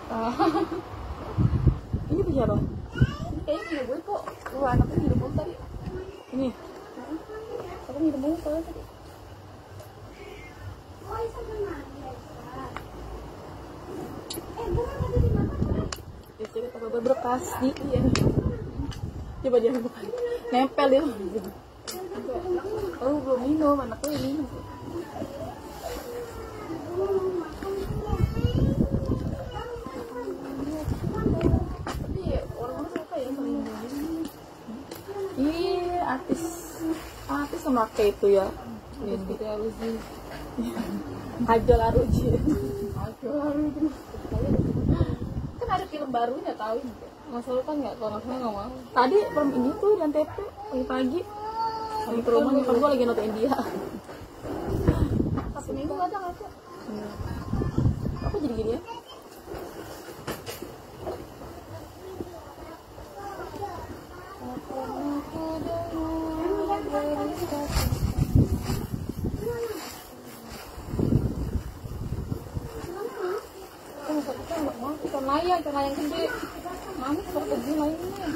Ini punya siapa? Ini kayaknya punya gue kok. Wah, anaknya minum mulu tadi. Ini. Aku minum mulu soalnya tadi. Ya, jadi apa berbekas nih. Iya. Coba dia buka. Nempel dia. Oh, belum minum, anakku yang minum. Tapi orang suka ya sama ini. Iya, artis sama kayak itu ya. Ini harus di Kajol Aruji. kan ada film barunya tahu nggak selalu kan nggak kalau nggak salah nggak mau. Tadi from ini tuh dan TP pagi-pagi. Lagi ke rumah nyokap gue lagi nonton India. Pas minggu nggak ada. Apa jadi gini ya? Ikan layang gede. Mami seperti begini layangnya.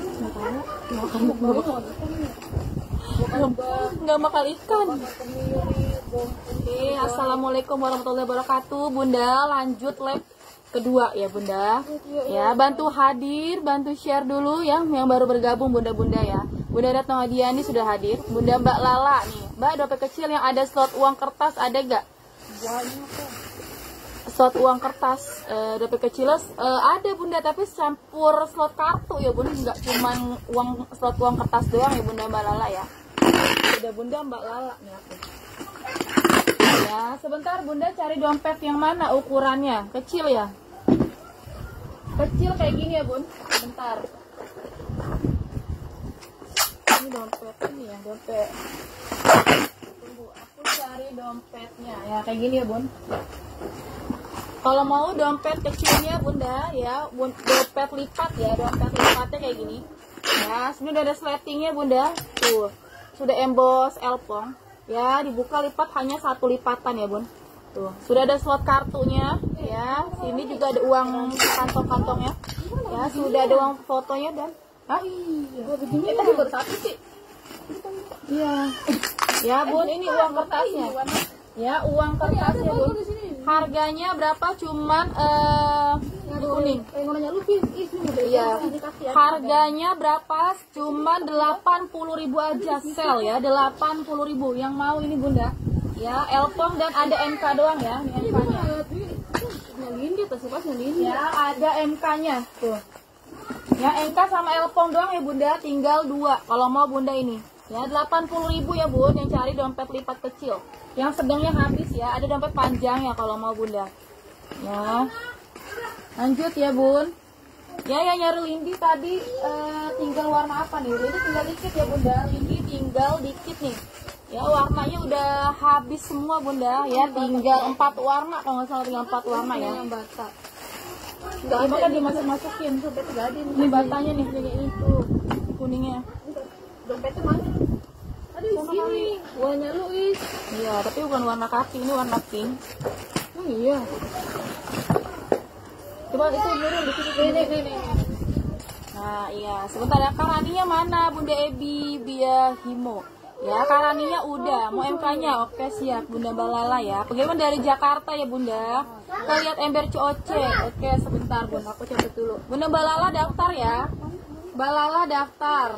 Nggak makan ikan. Oke, assalamualaikum warahmatullahi wabarakatuh. Bunda, lanjut lab kedua ya Bunda. Ya, bantu hadir, bantu share dulu yang baru bergabung Bunda-bunda ya. Bunda Retno Hadiani sudah hadir. Bunda Mbak Lala nih. Mbak, dompet kecil yang ada slot uang kertas ada gak? Slot uang kertas dompet kecil ada Bunda, tapi campur slot kartu ya Bunda, nggak cuma slot uang kertas doang ya Bunda Mbak Lala ya. Udah Bunda Mbak Lala nih aku. Ya, sebentar Bunda cari dompet yang mana ukurannya? Kecil ya? Kecil kayak gini ya Bun. Bentar. Ini dompet ini ya, dompet. Tunggu, aku cari dompetnya. Ya, kayak gini ya Bun. Kalau mau dompet kecilnya Bunda ya, dompet lipat ya, dompet lipatnya kayak gini. Ya, sebenarnya udah ada sletingnya Bunda. Tuh, sudah emboss elpong. Ya, dibuka lipat hanya satu lipatan ya Bun. Tuh, sudah ada slot kartunya. Ya, sini juga ada uang kantong-kantongnya. Ya, sudah ada uang fotonya dan. Hah? Begini tadi baru satu sih. Iya. Ya Bun, ini uang kertasnya. Ya, uang kertasnya Bun. Harganya berapa? Cuman kuning. Iya. Harganya berapa? Cuman 80.000 aja sel ya, 80.000. Yang mau ini Bunda. Ya, elpong dan ada MK doang ya, ini MK-nya. Ya, ada MK-nya tuh. Ya, MK sama elpong doang ya Bunda, tinggal 2 kalau mau Bunda ini. Ya, 80.000 ya Bun, yang cari dompet lipat kecil. Yang sedangnya habis ya, ada dompet panjang ya kalau mau Bunda. Ya. Lanjut ya Bun. Ya, yang nyari lindi tadi tinggal warna apa nih? Lindi tinggal dikit ya Bunda. Lindi tinggal dikit nih. Ya, warnanya udah habis semua Bunda. Ya, tinggal 4 warna kalau nggak salah, tinggal 4 warna ya. Bata. Enggak ada kan dimasuk-masukin sampai tegadin. Ini batanya nih kayak itu. Kuningnya. Dompetnya mana? Ada di sini. Warna lu is. Iya, tapi bukan warna kaki, ini warna pink. Oh iya. Coba itu nurun di sini. Nih. Nah, iya. Sebentar ya, karaninya mana Bunda Ebi Bia Himo? Ya, karaninya udah. Mau MK-nya? Oke, siap Bunda Balala ya. Pengiriman dari Jakarta ya Bunda. Kita lihat ember COC. Oke, sebentar Bunda, aku catat dulu. Bunda Balala daftar ya. Balala daftar.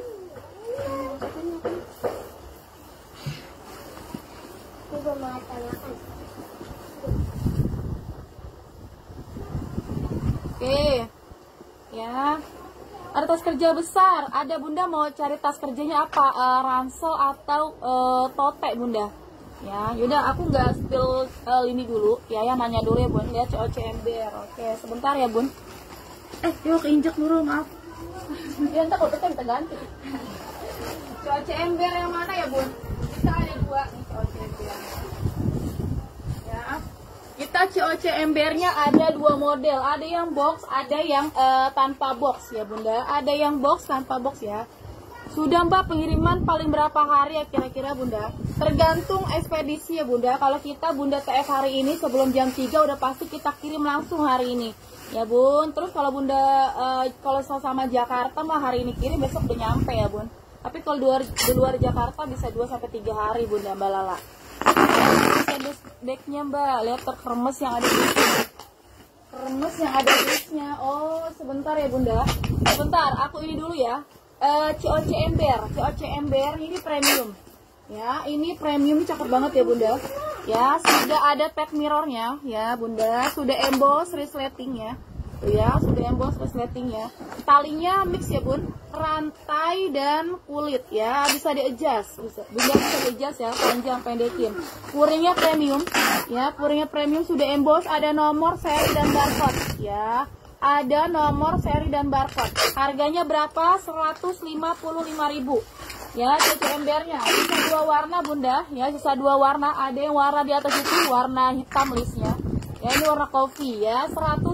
Oke. Ya. Ada tas kerja besar. Ada Bunda mau cari tas kerjanya apa? Ransel atau tote Bunda? Ya, yaudah aku nggak spill ini dulu. Ya, yang nanya dulu ya Bun. Lihat COC ember. Oke, sebentar ya Bun. Yuk keinjak dulu, maaf. Ya ntar kalau kita ganti. COC ember yang mana ya Bun? Kita ada 2 nih COC ember. Ya. Kita COC embernya ada 2 model. Ada yang box, ada yang tanpa box ya Bunda. Ada yang box tanpa box ya. Sudah Mbak, pengiriman paling berapa hari ya kira-kira Bunda? Tergantung ekspedisi ya Bunda. Kalau kita Bunda TF hari ini sebelum jam 3 udah pasti kita kirim langsung hari ini. Ya bun, terus kalau bunda kalau sama Jakarta mah hari ini kirim besok udah nyampe ya bun. Tapi kalau di luar Jakarta bisa 2-3 hari bunda Mbak Lala. Bisa decknya Mbak, lihat terkeremes yang ada di kremes yang ada grisnya. Oh sebentar ya bunda, sebentar aku ini dulu ya. COC Ember ini premium. Ya, ini premium, ini cakep banget ya bunda. Ya, sudah ada tag mirrornya ya bunda, sudah emboss resletingnya. Ya, sudah emboss resletingnya. Talinya mix ya bun, rantai dan kulit ya, bisa di-adjust, bunda bisa di-adjust ya, panjang pendekin. Puringnya premium, ya, puringnya premium, sudah emboss, ada nomor seri dan barcode ya. Ada nomor seri dan barcode. Harganya berapa? 155.000. Ya, CC embernya bisa 2 warna bunda, ya bisa 2 warna. Ada yang warna di atas itu warna hitam listnya. Ya, ini warna kopi ya,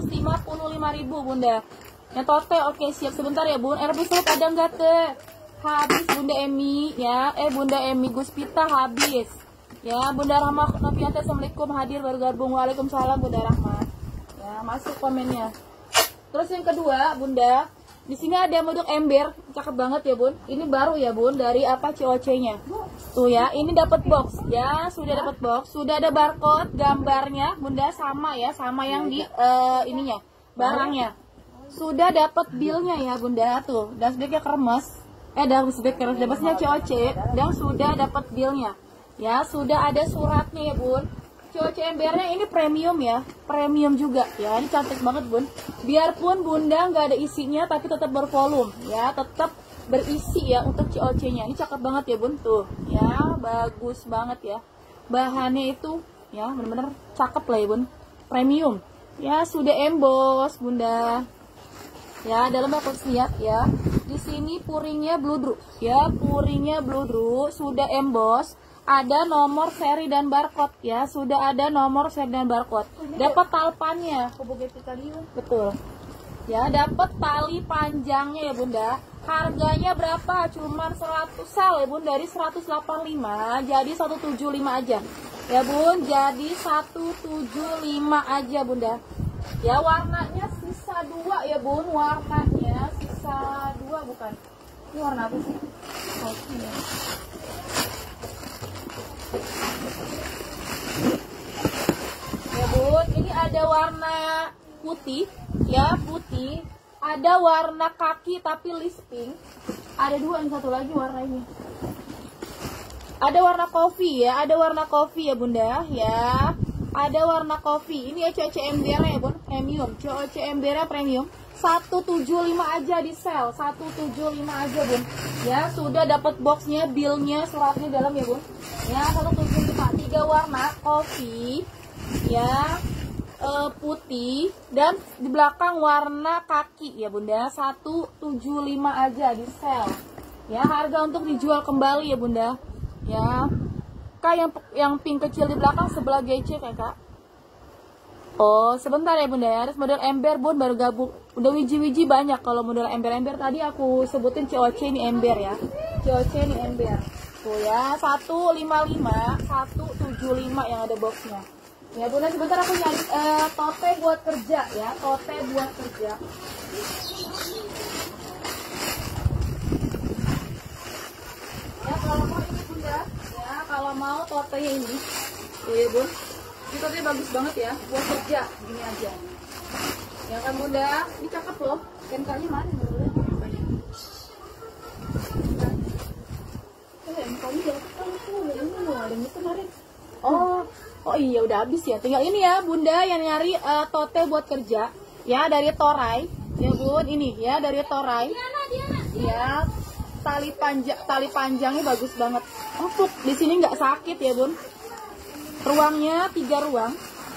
155.000 bunda. Yang tote oke siap, sebentar ya bun. Air busuk ada nggak teh? Habis bunda Emi ya, bunda Emi Guspita habis. Ya, bunda Rahma Novianti assalamualaikum hadir baru gabung. Waalaikumsalam bunda Rahma. Ya, masuk komennya. Terus yang kedua bunda, di sini ada model ember, cakep banget ya bun. Ini baru ya bun, dari apa COC-nya. Tuh ya, ini dapat box ya, sudah dapat box, sudah ada barcode, gambarnya bunda sama ya, sama yang di ininya, barangnya. Sudah dapat bill-nya ya bunda tuh, dashbacknya kremes, dashbacknya COC, dan sudah dapat bill-nya. Ya, sudah ada suratnya ya bun. COC embernya ini premium ya, premium juga ya, ini cantik banget bun. Biarpun bunda nggak ada isinya tapi tetap bervolume ya, tetap berisi ya untuk COC-nya. Ini cakep banget ya bun tuh ya, bagus banget ya. Bahannya itu ya bener-bener cakep lah ya bun, premium ya, sudah emboss bunda. Ya, dalamnya aku lihat ya. Di sini puringnya bludru ya, puringnya bludru, sudah emboss. Ada nomor seri dan barcode ya, sudah ada nomor seri dan barcode. Dapat talpannya, betul. Ya, dapat tali panjangnya ya bunda. Harganya berapa? Cuman 100 sal ya bun, dari 185 jadi 175 aja. Ya bun, jadi 175 aja bunda. Ya, warnanya sisa 2 ya bun, warnanya sisa 2 bukan. Ini warna apa sih? Kopi ya. Ya bun, ini ada warna putih ya, putih. Ada warna kaki tapi list pink. Ada 2, yang satu lagi warna ini. Ada warna kopi ya, ada warna kopi ya bunda ya. Ada warna kopi. Ini ya COC embernya ya bun, premium. COC embernya premium. 175 aja di sel, 175 aja bun. Ya, sudah dapat boxnya, billnya, suratnya dalam ya bun. Ya, 175, 3 warna, kopi, ya, putih, dan di belakang warna kaki ya bunda. 175 aja di sel. Ya, harga untuk dijual kembali ya bunda. Ya, kak yang pink kecil di belakang sebelah GC ya kak. Oh, sebentar ya bunda ya, ada model ember bun baru gabung. Udah wiji-wiji banyak. Kalau model ember-ember tadi aku sebutin COC ini ember ya. COC ini ember. Tuh ya, 155, 175 yang ada boxnya. Ya bunda, sebentar aku nyari tote buat kerja ya, tote buat kerja. Ya kalau mau ini bunda, ya kalau mau totenya ini, tuh ya bun. Ini tote bagus banget ya, buat kerja, gini aja. Ya kan bunda, ini cakep loh. MK-nya mana bunda? MK-nya jatuh tuh, ini ada yang kemarin. Oh iya udah habis ya. Tinggal ini ya bunda yang nyari tote buat kerja. Ya dari Toray, ya bun, ini ya dari Toray. Ya tali panjangnya bagus banget. Empuk, di sini nggak sakit ya bun. Ruangnya 3 ruang.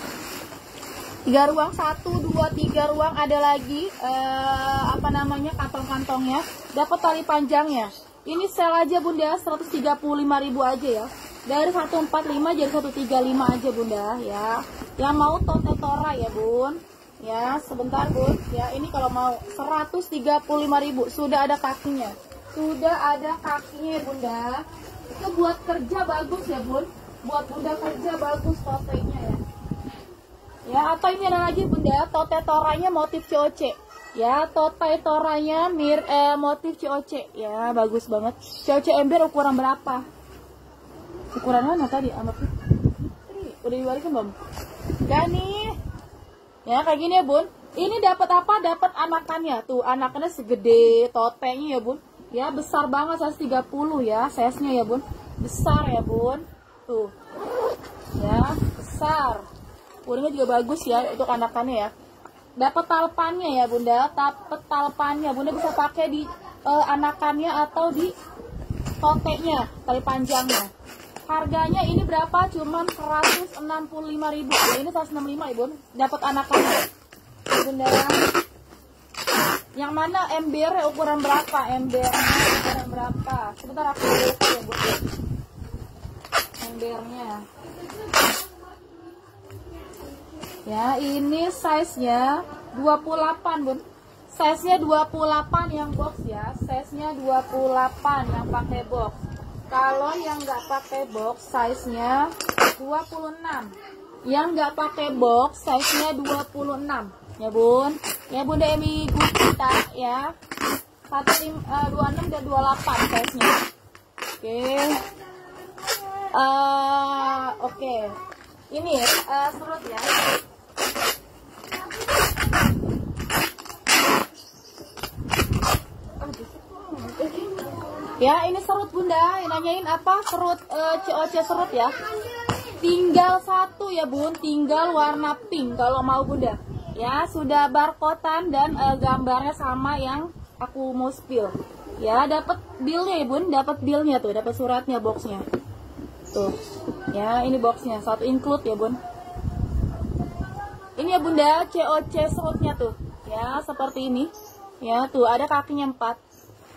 3 ruang, 1, 2, 3 ruang. Ada lagi apa namanya, kantong-kantongnya. Dapat tali panjangnya. Ini sel aja bunda, 135.000 aja ya. Dari 145 jadi 135 aja bunda ya. Yang mau tote Toray ya bun. Ya sebentar bun. Ya ini kalau mau 135.000, sudah ada kakinya. Sudah ada kakinya ya bunda. Itu buat kerja bagus ya bun. Buat bunda kerja bagus totenya ya. Ya, atau ini ada lagi bunda, tote toranya motif COC. Ya, tote toranya motif COC. Ya, bagus banget. COC ember ukuran berapa? Ukuran mana tadi? Amat. Udah dibalikin belum? Gak nih. Ya, kayak gini ya bun. Ini dapat apa? Dapat anakannya. Tuh, anakannya segede totenya ya bun. Ya, besar banget, size 30 ya. Size-nya ya bun. Besar ya bun. Tuh. Ya, besar. Ukurannya juga bagus ya untuk anakannya ya. Dapat talpannya ya bunda, dapat talpannya. Bunda bisa pakai di anakannya atau di totenya, tali panjangnya. Harganya ini berapa? Cuman 165.000. Ya, ini 165 ya bun. Dapat anakannya. Bunda. Yang mana ember ukuran berapa? Embernya ukuran berapa? Sebentar aku lihat ya bun. Embernya. Ya, ini size-nya 28, bun. Size-nya 28 yang box ya. Size-nya 28 yang pakai box. Kalau yang nggak pakai box, size-nya 26. Yang nggak pakai box, size-nya 26. Ya, bun. Ya, bunda Emi kita ya. 26 dan 28 size-nya. Oke. Ini serut ya. Ya, ini serut bunda. Nanyain apa? Serut COC serut ya. Tinggal satu ya bun. Tinggal warna pink kalau mau bunda. Ya, sudah barcode-an dan gambarnya sama yang aku mau spill. Ya, dapat billnya ya bun. Dapat billnya tuh. Dapat suratnya, boxnya. Tuh. Ya, ini boxnya. Satu include ya bun. Ini ya bunda, COC serutnya tuh. Ya, seperti ini. Ya, tuh ada kakinya 4.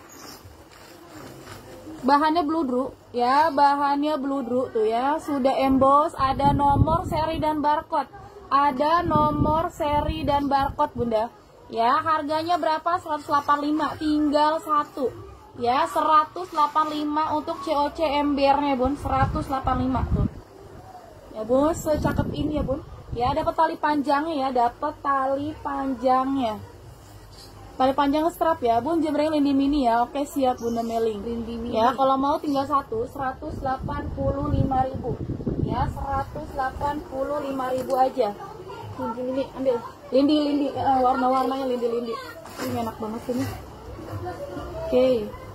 Bahannya bludru, ya, bahannya bludru tuh ya. Sudah emboss, ada nomor seri dan barcode. Ada nomor seri dan barcode bunda. Ya, harganya berapa? 185, tinggal satu. Ya, 185 untuk COC embernya bun, 185 tuh. Ya bun, secakep ini ya bun. Ya, dapat tali panjangnya ya, dapat tali panjangnya. Tali panjang strap ya, bun, jembreng lindi mini ya. Oke, siap bunda Meling. Lindi mini. Ya, kalau mau tinggal satu, 185.000. Ya, 185.000 aja. Lindi ambil. Lindi, warna-warnanya lindi. Ini enak banget ini. Oke.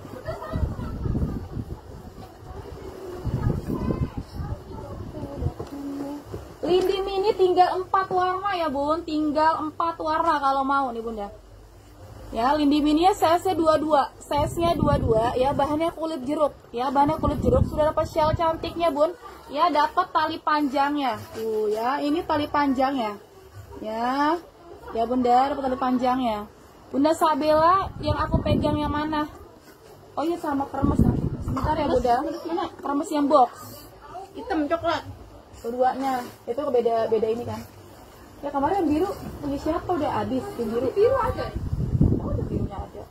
Lindi mini tinggal 4 warna ya bun, tinggal 4 warna kalau mau nih bunda. Ya, lindi mininya size-nya 22, size-nya 22 ya, bahannya kulit jeruk. Ya, bahannya kulit jeruk, sudah dapat shell cantiknya bun. Ya, dapat tali panjangnya. Tuh ya, ini tali panjangnya. Ya. Ya bunda, dapat tali panjangnya. Bunda Sabella yang aku pegang yang mana? Oh iya, sama kremes nanti. Sebentar ya bunda. Mana? Kremes yang box. Hitam coklat. Keduanya. Itu beda ini kan. Ya, kemarin yang biru punya siapa udah habis? Yang biru ada. Birunya ada.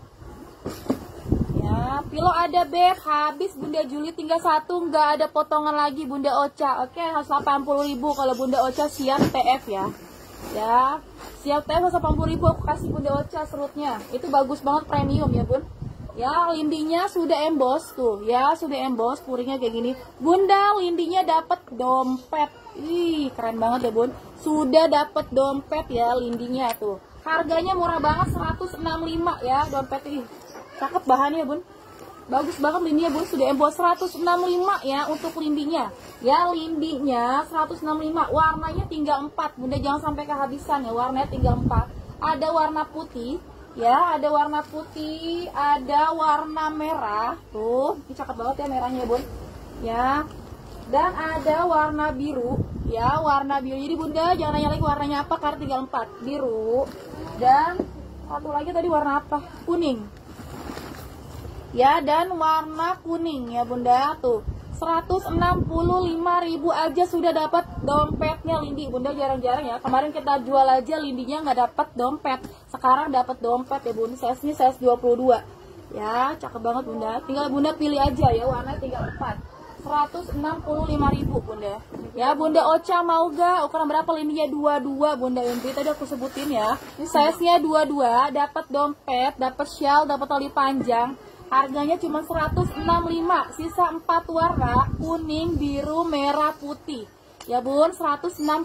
Ya, pilo ada beb, habis bunda Juli tinggal satu, nggak ada potongan lagi bunda Ocha. Oke, 180.000 kalau bunda Ocha siap TF ya. Ya, siap TF 180.000 aku kasih bunda Ocha serutnya. Itu bagus banget, premium ya bun. Ya, lindinya sudah emboss tuh. Ya, sudah emboss, puringnya kayak gini. Bunda, lindinya dapat dompet. Ih, keren banget ya bun. Sudah dapat dompet ya lindinya tuh. Harganya murah banget, 165 ya dompet ini. Cakep bahannya bun. Bagus banget lindinya bun, sudah emboss 165 ya untuk lindinya. Ya, lindinya 165. Warnanya tinggal 4. Bunda jangan sampai kehabisan ya, warnanya tinggal 4. Ada warna putih, ya, ada warna putih, ada warna merah. Tuh, ini cakep banget ya merahnya bun. Ya. Dan ada warna biru, ya, warna biru. Jadi bunda jangan nanya lagi warnanya apa karena tinggal 4. Biru. Dan satu lagi tadi warna apa? Kuning. Ya, dan warna kuning ya bunda tuh. 165.000 aja sudah dapat dompetnya lindi. Bunda jarang-jarang ya. Kemarin kita jual aja lindinya nggak dapat dompet. Sekarang dapat dompet ya bunda. Size-nya size 22. Ya, cakep banget bunda. Tinggal bunda pilih aja ya, warna tinggal 4. 165.000 bunda. Ya bunda Ocha mau gak? Ukuran berapa? Lininya 22 bunda Yunti. Tadi aku sebutin ya. Size-nya 22, dapat dompet, dapat shawl, dapat tali panjang. Harganya cuma 165. Sisa 4 warna, kuning, biru, merah, putih. Ya bun, 165.000.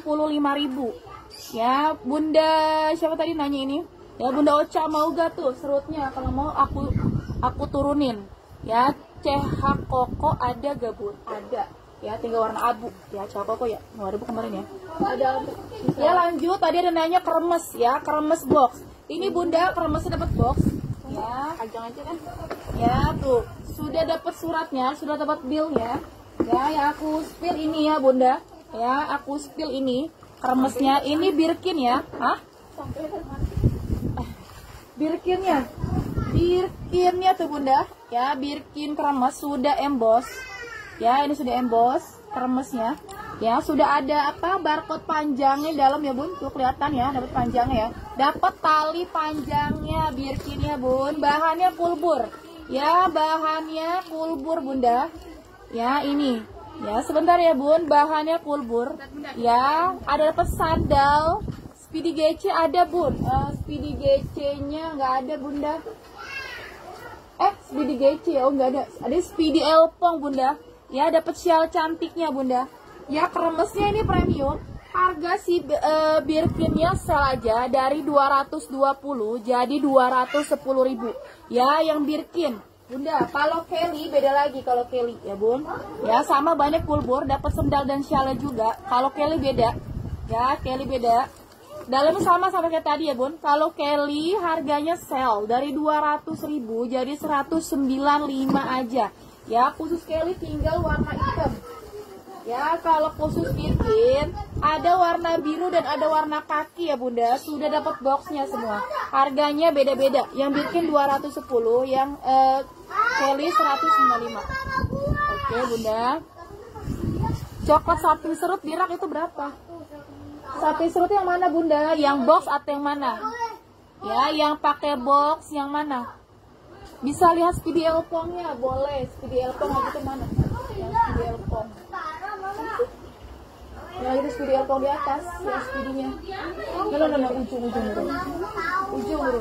Ya bunda, siapa tadi nanya ini? Ya bunda Ocha mau gak tuh serutnya? Kalau mau aku turunin. Ya CH Koko ada gak bun? Ada. Ya tinggal warna abu. Ya CH Koko ya. Warna abu kemarin ya. Ada. Ya lanjut, tadi ada nanya kremes ya, kremes box. Ini bunda kremesnya dapat box. Ya, Ajang aja kan. ya tuh sudah dapat suratnya, sudah dapat billnya. Ya, yang aku spill ini ya bunda. Ya, aku spill ini kremesnya. Ini Birkin ya. Hah? Birkinnya. Birkinnya tuh bunda. Ya, Birkin kremes sudah emboss. Ya, ini sudah emboss kremesnya. Ya, sudah ada apa? Barcode panjangnya di dalam ya, Bun. Tuh kelihatan ya, dapat panjangnya ya. Dapat tali panjangnya Birkinnya, Bun. Bahannya pulbur. Ya, bahannya pulbur, Bunda. Ya, ini. Ya, sebentar ya, Bun. Bahannya pulbur. Ya, ada dapat sandal. Speedy GC ada, Bun. Speedy GC-nya nggak ada, Bunda. Speedy GC oh nggak ada. Ada Speedy Elpong bunda. Ya dapat shawl cantiknya bunda. Ya kremesnya ini premium. Harga si Birkinnya sel aja dari 220 jadi 210.000. Ya yang Birkin bunda. Kalau Kelly beda lagi kalau Kelly ya bun. Ya sama banyak pulbur dapat sendal dan shawlnya juga. Kalau Kelly beda. Ya Kelly beda. Dalamnya sama kayak tadi ya bun. Kalau Kelly harganya sale dari 200.000 jadi 195 aja. Ya khusus Kelly tinggal warna hitam. Ya kalau khusus Birkin ada warna biru dan ada warna kaki ya bunda. Sudah dapat boxnya semua. Harganya beda-beda. Yang Birkin 210, yang Kelly 195. Oke bunda. Coklat sapi serut birak itu berapa? Sapi serut yang mana bunda? Yang box atau yang mana? Ya, yang pakai box yang mana? Bisa lihat Speedy Elpongnya, boleh. Speedy Elpong itu mana? Yang Speedy Elpong. Ya itu Speedy Elpong di atas, ya Speedy-nya. No, ujung urun. Ujung urun.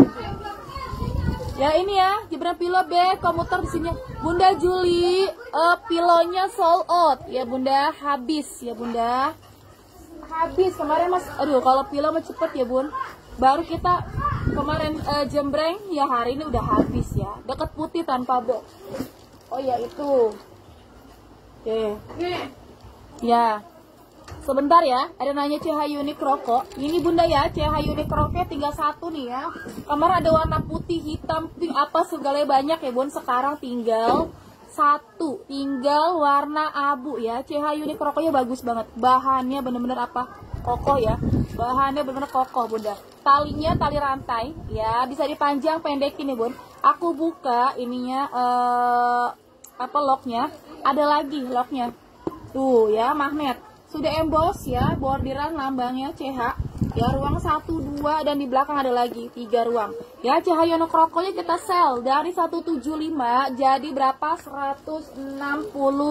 Ya ini ya, Jebran Pilo B, komuter di sini. Bunda Juli, pilonya sold out. Ya bunda, habis ya bunda. Habis kemarin mas, aduh kalau pilo mah cepet ya bun. Baru kita kemarin jembreng ya hari ini udah habis ya. Deket putih tanpa box. Oh ya itu. Oke. Ya. Sebentar ya, ada nanya CH Unique Roko. Ini bunda ya, CH Unique Roko tinggal satu nih ya. Kemarin ada warna putih, hitam, pink, apa segala banyak ya bun. Sekarang tinggal satu, tinggal warna abu ya. CH Unique Rokonya bagus banget. Bahannya bener-bener apa? Kokoh ya. Bahannya bener-bener kokoh bunda. Talinya tali rantai ya, bisa dipanjang pendekin ya bun. Aku buka ininya locknya. Ada lagi locknya. Tuh ya magnet. Sudah emboss ya, bordiran lambangnya CH. Ya ruang 1, 2 dan di belakang ada lagi 3 ruang. Ya CH Unique Rokonya kita sell dari 175 jadi berapa? 165.000.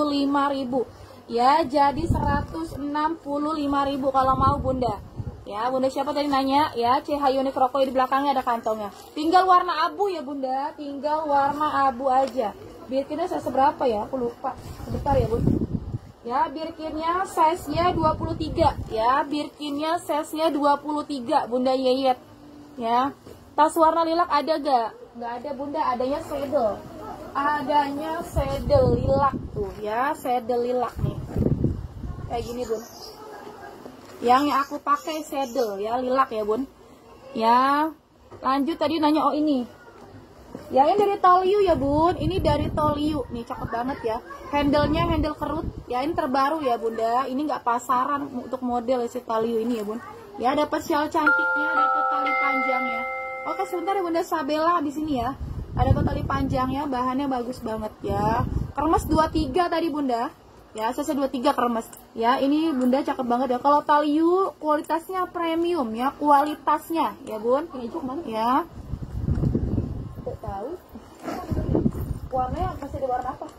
Ya jadi 165.000 kalau mau bunda. Ya bunda siapa tadi nanya? Ya CH Unique Roko di belakangnya ada kantongnya. Tinggal warna abu ya bunda. Tinggal warna abu aja. Birkinnya saya seberapa ya? Aku lupa. Sebentar ya bun. Ya Birkinnya size-nya 23. Ya Birkinnya size-nya 23 bunda Yeyet. Ya tas warna lilac ada gak? Gak ada bunda. Adanya saddle. Adanya saddle lilac tuh ya. Saddle lilac nih. Kayak gini bun. Yang aku pakai saddle ya lilac ya bun. Ya lanjut tadi nanya ini. Ya ini dari Toliu ya bun. Ini dari Toliu nih cakep banget ya. Handle-nya handle kerut. Ya ini terbaru ya bunda. Ini nggak pasaran untuk model si Toliu ini ya bun. Ya dapat shawl cantiknya, dapat tali panjangnya. Oke sebentar ya bunda Sabella di sini ya. Ada tali panjangnya, bahannya bagus banget ya. Kremes 23 tadi bunda. Ya, saya 23 kremes. Ya, ini bunda cakep banget ya. Kalau Taliu kualitasnya premium ya, kualitasnya ya bun. Ini juga mana? Ya. Tidak tahu. Warnanya masih di warna apa?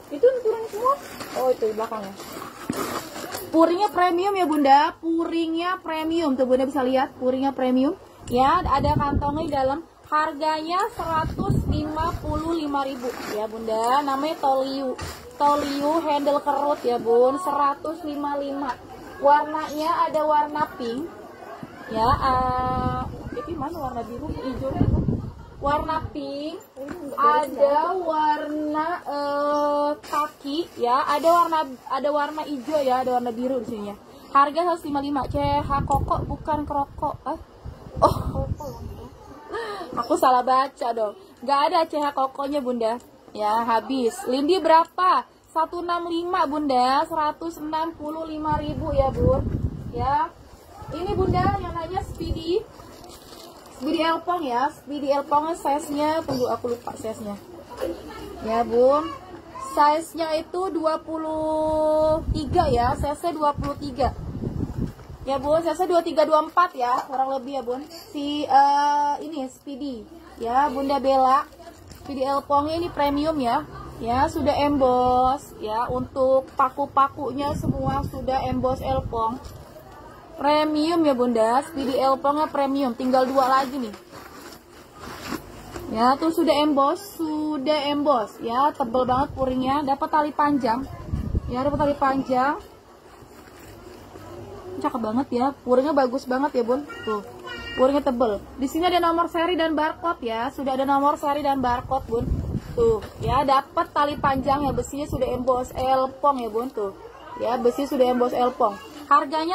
Itu turun semua. Oh, itu di belakangnya. Puringnya premium ya Bunda, puringnya premium. Tuh Bunda bisa lihat, puringnya premium. Ya, ada kantongnya di dalam. Harganya 155.000 ya Bunda. Namanya Toliu. Toliu handle kerut ya Bun, 155. Warnanya ada warna pink. Ya, ini mana warna biru, hijau itu. Warna pink, ada warna kaki ya, ada warna hijau ya, ada warna biru di sini ya. Harga 155. CH Koko bukan Kroko. Oh, aku salah baca dong. Nggak ada CH Kokonya Bunda. Ya, habis. Lindi berapa? 165 Bunda, 165.000 ya Bun. Ya. Ini Bunda yang nanya Speedy. Speedy Elpong ya, Speedy Elpong size-nya, tunggu aku lupa size-nya. Ya Bun, size-nya itu 23 ya, size-nya 23. Ya Bun, size-nya 23-24 ya, kurang lebih ya Bun. Ini Speedy, ya Bunda Bella. Speedy Elpongnya ini premium ya. Ya, sudah emboss ya, untuk paku-pakunya semua sudah emboss Elpong. Premium ya Bunda, Speedy Elpongnya premium, tinggal 2 lagi nih. Ya, tuh sudah emboss ya, tebel banget puringnya, dapat tali panjang. Ya, dapat tali panjang. Cakep banget ya, puringnya bagus banget ya Bun. Tuh, puringnya tebel. Di sini ada nomor seri dan barcode ya, sudah ada nomor seri dan barcode Bun. Tuh, ya dapat tali panjang ya, besinya sudah emboss Elpong ya Bun. Tuh, ya besi sudah emboss Elpong. Harganya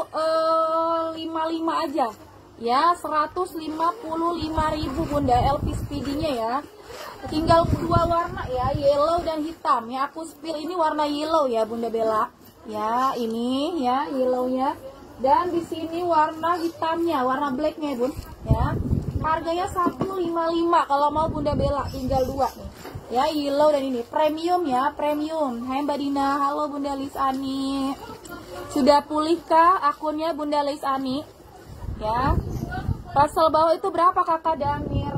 155 aja. Ya, 155.000 Bunda LP Speedy-nya ya. Tinggal 2 warna ya, yellow dan hitam. Ya, aku spill ini warna yellow ya Bunda Bella. Ya, ini ya yellow-nya. Dan di sini warna hitamnya, warna black-nya Bun. Ya. Harganya 155 kalau mau Bunda Bella, tinggal 2 nih. Ya, yellow dan ini premium ya, premium. Hai Mbak Dina, halo Bunda Lisani. Sudah pulihkah akunnya Bunda Lisani? Ya. Pasal bawah itu berapa Kakak Damir?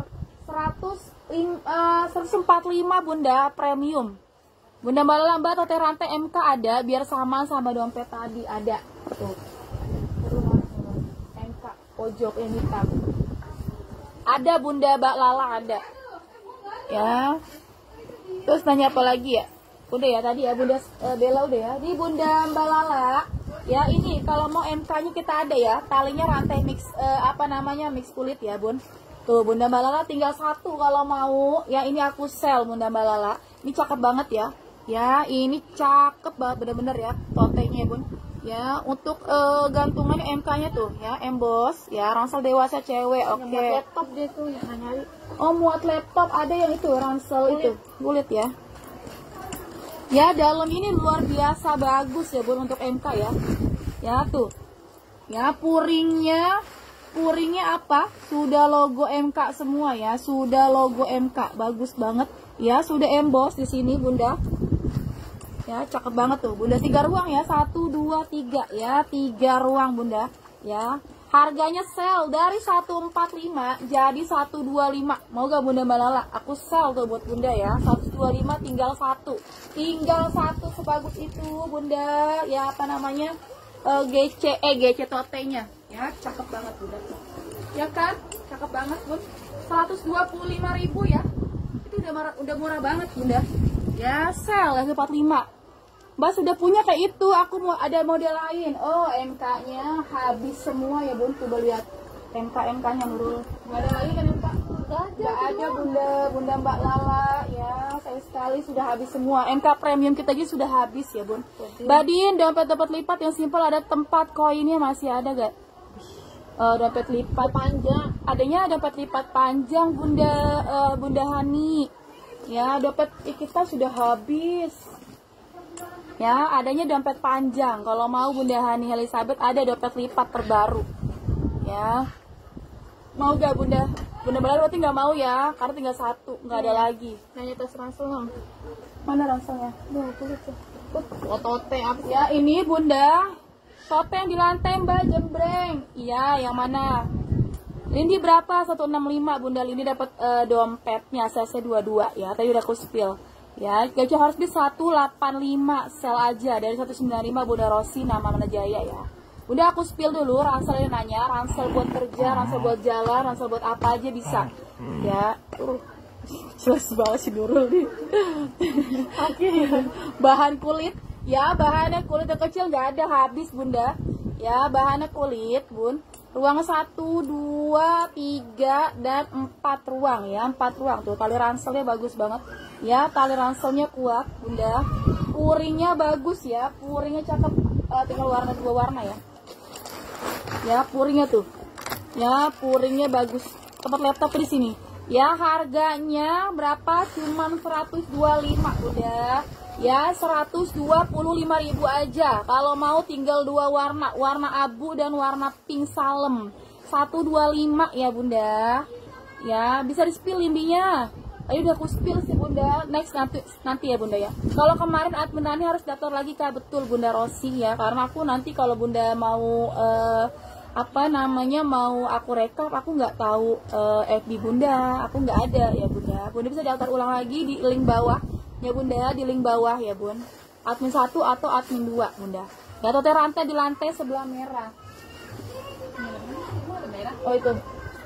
145 Bunda, premium. Bunda Mbak Lambat tote rantai MK ada, biar sama dompet tadi ada. Tuh. MK pojok yang hitam. Ada Bunda Mbak Lala ada. Ya. Terus nanya apa lagi ya? Udah ya tadi ya Bunda Bella udah ya. Di Bunda Mbak Lala. Ya ini kalau mau MK-nya kita ada ya. Talinya rantai mix mix kulit ya Bun. Tuh Bunda Mbak Lala tinggal 1 kalau mau. Ya ini aku sell Bunda Mbak Lala. Ini cakep banget ya. Ya ini cakep banget bener-bener ya. Totenya Bun. Ya untuk gantungannya MK-nya tuh ya emboss ya, ransel dewasa cewek. Oke. Muat laptop dia tuh yang nyari. Oh, muat laptop ada yang itu ransel itu kulit ya. Ya, dalam ini luar biasa bagus ya Bun untuk MK ya. Ya tuh. Ya, puringnya apa? Sudah logo MK semua ya, sudah logo MK. Bagus banget. Ya, sudah emboss di sini Bunda. Ya, cakep banget tuh. Bunda 3 ruang ya. 1 2 3 ya, 3 ruang Bunda. Ya. Harganya sell dari 145 jadi 125. Mau gak Bunda Mbak Lala? Aku sell tuh buat Bunda ya. 125 tinggal 1. Tinggal 1 sebagus itu Bunda. Ya apa namanya? GC totenya. Ya cakep banget Bunda. Ya kan? Cakep banget Bun. 125.000 ya. Itu udah murah banget Bunda. Ya sell ya 145. Mbak sudah punya kayak itu, aku mau ada model lain. Oh, MK-nya habis semua ya Bun. Coba lihat MK-nya Nurul. Nggak ada lagi kan MK? Nggak ada Bunda Mbak Lala ya. Saya sekali sudah habis semua. MK premium kita aja sudah habis ya Bun. Badin, dompet lipat yang simpel ada tempat koinnya masih ada gak? Dompet lipat panjang. Adanya dompet lipat panjang Bunda Hani. Ya, dompet kita sudah habis. Ya, adanya dompet panjang. Kalau mau Bunda Hani Elizabeth ada dompet lipat terbaru. Ya. Mau gak Bunda? Bunda Bella berarti nggak mau ya, karena tinggal 1, nggak ada lagi. Nanya tes ransel dong. Mana ranselnya? Duh, tuh. Tote apa? Ya, ini Bunda. Tote yang di lantai Mbak jembreng. Iya, yang mana? Lindi berapa? 165 Bunda Lindi dapat dompetnya, size 22 ya. Tadi udah aku spill. Ya, gajah harus di 185 sel aja dari 195 Bunda Rosi nama Manajaya ya. Bunda aku spill dulu, ranselnya nanya, ransel buat kerja, ransel buat jalan, ransel buat apa aja bisa. Ya, jelas banget si Nurul nih. Oke, bahan kulit, ya bahannya kulit yang kecil nggak ada habis Bunda. Ya, bahannya kulit Bun. Ruang 1, 2, 3, dan 4 ruang ya, 4 ruang tuh. Tali ranselnya bagus banget. Ya, tali ranselnya kuat Bunda. Puringnya bagus ya, puringnya cakep. Tinggal warna 2 warna ya. Ya, puringnya tuh. Ya, puringnya bagus. Tempat laptop di sini. Ya, harganya berapa? Cuman 125 Bunda. Ya, 125.000 aja. Kalau mau tinggal 2 warna, warna abu dan warna pink salem. 125 ya Bunda. Ya, bisa di-spill lindinya. Tadi udah aku spill sih Bunda. Next nanti ya Bunda ya. Kalau kemarin admin Nani harus daftar lagi Kak, betul Bunda Rosi ya. Karena aku nanti kalau Bunda mau mau aku rekap, aku nggak tahu FB Bunda, aku nggak ada ya Bunda. Bunda bisa daftar ulang lagi di link bawah ya Bunda, di link bawah ya Bun. Admin 1 atau admin 2 Bunda. Gatot rantai di lantai sebelah merah. Oh itu.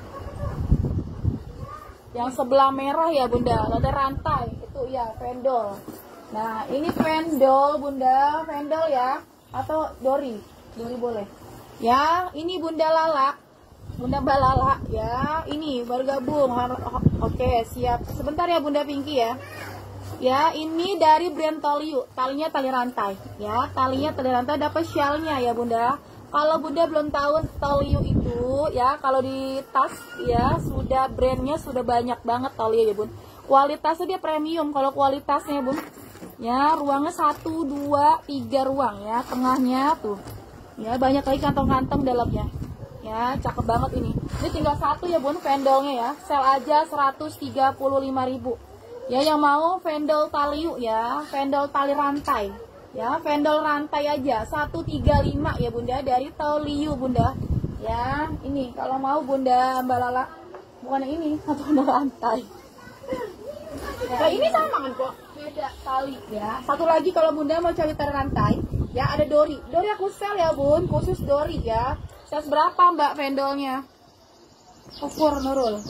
Yang sebelah merah ya Bunda, lantai rantai itu ya vendol. Nah ini vendol Bunda, vendol ya, atau dori boleh. Ya ini Bunda Lala, Bunda Mbak Lala ya, ini baru gabung. Oke siap, sebentar ya Bunda Pinky ya. Ya ini dari brand Toliu, talinya tali rantai ya, talinya tali rantai, dapat shellnya ya Bunda. Kalau Bunda belum tahu Toliu itu ya, kalau di tas ya sudah brandnya sudah banyak banget Toliu ya Bun. Kualitasnya dia premium kalau kualitasnya Bun. Ya ruangnya 1, 2, 3 ruang ya, tengahnya tuh. Ya banyak lagi kantong-kantong dalamnya. Ya cakep banget ini. Ini tinggal 1 ya Bun vendolnya ya. Sel aja 135.000. Ya yang mau vendol Toliu ya, vendol tali rantai. Ya, vendol rantai aja 135 ya Bunda dari Toliu Bunda. Ya, ini kalau mau Bunda Mbak Lala, bukan ini, atau vendol rantai. Ya, ini sama kan kok, beda tali ya. Satu lagi kalau Bunda mau cari tali rantai, ya ada dori. Dori aku sel ya Bun, khusus dori ya. Size berapa Mbak vendolnya? Ukur Nurul.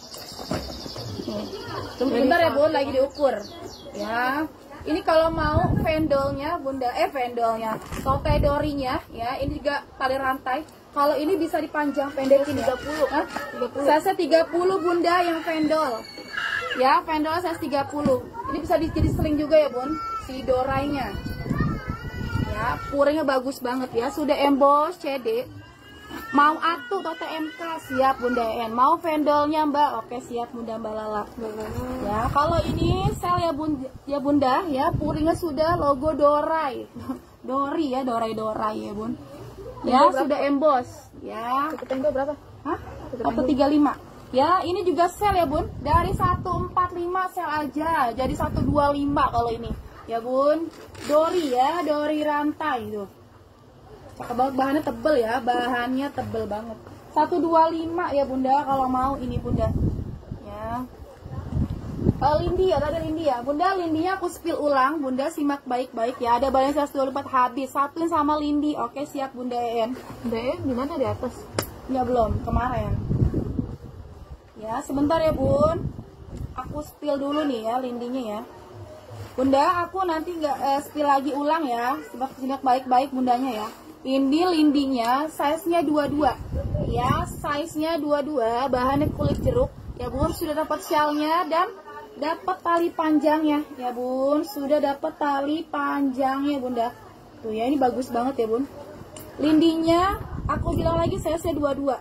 Sebentar ya Bun, lagi diukur. Ya. Ini kalau mau vendolnya Bunda, vendolnya, tote dorinya ya, ini juga tali rantai. Kalau ini bisa dipanjang pendekin ya. 30. Size 30 Bunda yang vendol. Ya, vendol size 30. Ini bisa jadi seling juga ya Bun, si dorainya. Ya, puringnya bagus banget ya, sudah emboss CD. Mau atu tote MK siap Bunda En. Mau vendolnya Mbak, oke siap Bunda Mbak Lala. Ya kalau ini sel ya Bunda ya, puringnya sudah logo dorai, dori ya, dorai ya Bun. Ya sudah emboss ya. Ketemu berapa? Hah? 135. Ya ini juga sel ya Bun, dari 145 sel aja jadi 125 kalau ini ya Bun. Dori ya, dori rantai tuh. Cakep banget, bahannya tebel ya, bahannya tebel banget. 125 ya Bunda kalau mau ini Bunda. Ya. Lindi ya, tadi Lindi ya. Bunda lindinya aku spill ulang, Bunda simak baik-baik ya. Ada balance 124 habis. Satuin sama Lindi. Oke, siap Bunda En. Bunda En di mana, di atas? Ya belum, kemarin. Ya, sebentar ya Bun. Aku spill dulu nih ya lindinya ya. Bunda, aku nanti nggak spill lagi ulang ya. Simak baik-baik Bundanya ya. Lindinya size-nya 22 ya, size-nya 22, bahannya kulit jeruk ya Bun, sudah dapat shell-nya dan dapat tali panjangnya ya Bun, sudah dapat tali panjangnya Bunda. Tuh ya, ini bagus banget ya Bun. Lindinya aku bilang lagi size-nya 22.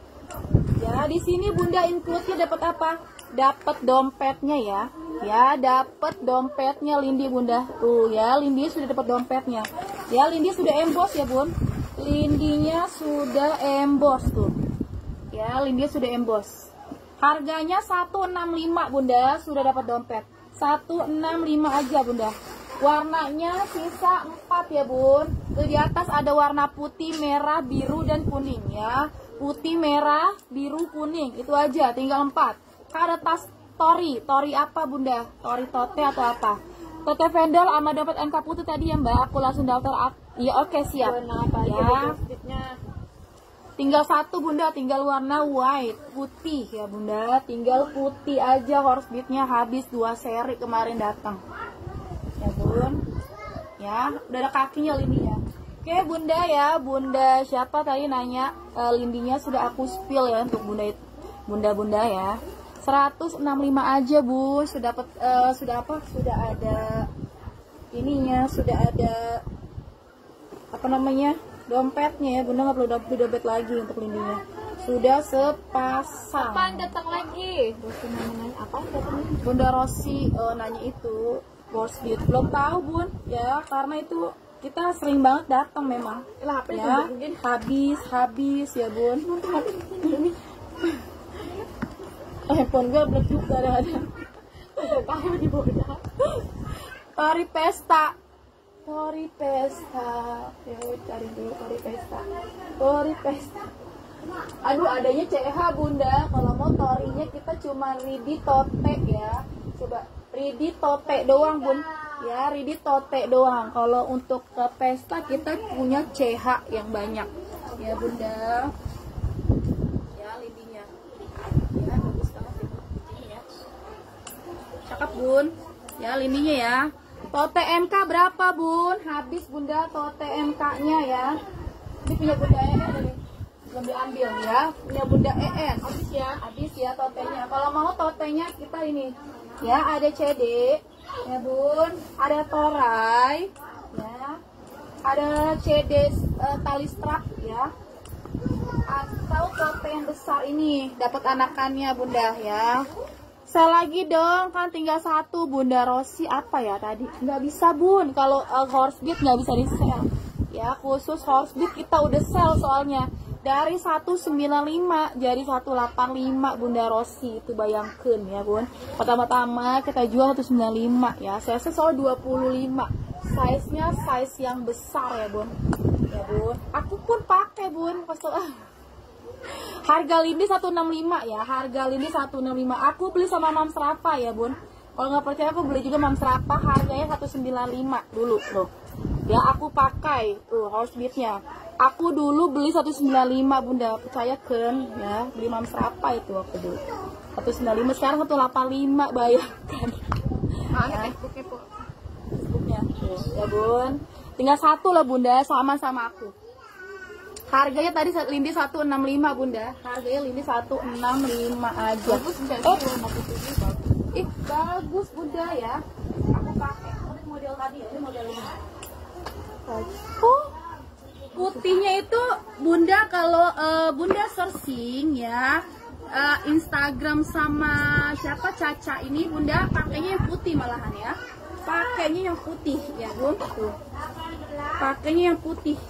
Ya, di sini Bunda include-nya dapat apa? Dapat dompetnya ya. Ya, dapat dompetnya Lindi Bunda. Tuh ya, Lindi sudah dapat dompetnya. Ya, Lindi sudah emboss ya Bun. Lindinya sudah emboss tuh. Ya, Lindi sudah emboss. Harganya 165 Bunda, sudah dapat dompet. 165 aja Bunda. Warnanya sisa 4 ya Bun. Tuh di atas ada warna putih, merah, biru dan kuning ya. Putih, merah, biru, kuning. Itu aja, tinggal 4. Ada tas tori apa bunda? Tori tote atau apa? Tote vendor sama dompet MK putih tadi ya mbak, aku langsung daftar. Iya oke siap. Ya. Tinggal satu bunda, tinggal warna white, putih ya bunda. Tinggal putih aja, horsebeatnya habis 2 seri kemarin datang. Ya bun. Ya, udah ada kakinya lindinya. Oke bunda ya, bunda siapa tadi nanya lindinya sudah aku spill ya untuk bunda ya. 165 aja bu, sudah dapat sudah ada ininya, sudah ada apa namanya? Dompetnya ya, bunda nggak perlu dompet lagi untuk lindinya. Sudah sepasang. Apaan datang lagi? Apa datang? Bunda Rosi nanya itu horsebeat. Belum tahu bun, ya karena itu kita sering banget datang memang. Lah apa Ya, habis ya bun. Handphone gue black juga ada. Tahu di bawah. Tori pesta. Ya cari dulu Tori pesta. Aduh adanya CH bunda. Kalau mau torinya kita cuma Ridi Tote ya. Coba Ridi Tote doang bun. Ya Ridi Tote doang. Kalau untuk ke pesta kita punya CH yang banyak. Ya bunda. Ya lindinya. Ya bagus banget ya. Cakep bun. Ya lindinya ya. Tote MK berapa bun? Habis bunda tote MK-nya ya. Ini punya bunda EN belum diambil ya. Punya bunda EN. Habis ya totenya. Kalau mau totenya kita ini. Ya ada CD. Ya bun. Ada torai. Ya. Ada CD tali strap ya. Atau tote yang besar ini. Dapat anakannya bunda ya. Sel lagi dong, kan tinggal satu bunda Rosi apa ya tadi? Nggak bisa bun, kalau horsebeat nggak bisa di sel. Ya khusus horsebeat kita udah sel soalnya. Dari 195 jadi 185 bunda Rosi, itu bayangkan ya bun. Pertama-tama kita jual 195 ya, saya soal 25. Size-nya size yang besar ya bun. Ya bun, aku pun pakai bun pas harga lindi 165 ya, harga lindi 165. Aku beli sama Mams Rafa ya bun. Kalau nggak percaya aku beli juga Mams Rafa, harganya 195 dulu loh. Ya aku pakai horsebeatnya. Aku dulu beli 195 bunda, percaya kan ya, beli Mams Rafa itu aku dulu 195, sekarang 185 bayangkan. Facebooknya ya bun. Tinggal satu lah bunda, sama aku. Harganya tadi lindi 165 bunda. Harganya lindi 165 aja. Bagus bunda ya. Aku pakai model tadi ya, ini model ini. Oh, putihnya itu bunda kalau bunda searching ya Instagram sama siapa Caca ini bunda pakainya yang putih malahan ya. Pakainya yang putih ya bun. Tuh. Pakainya yang putih.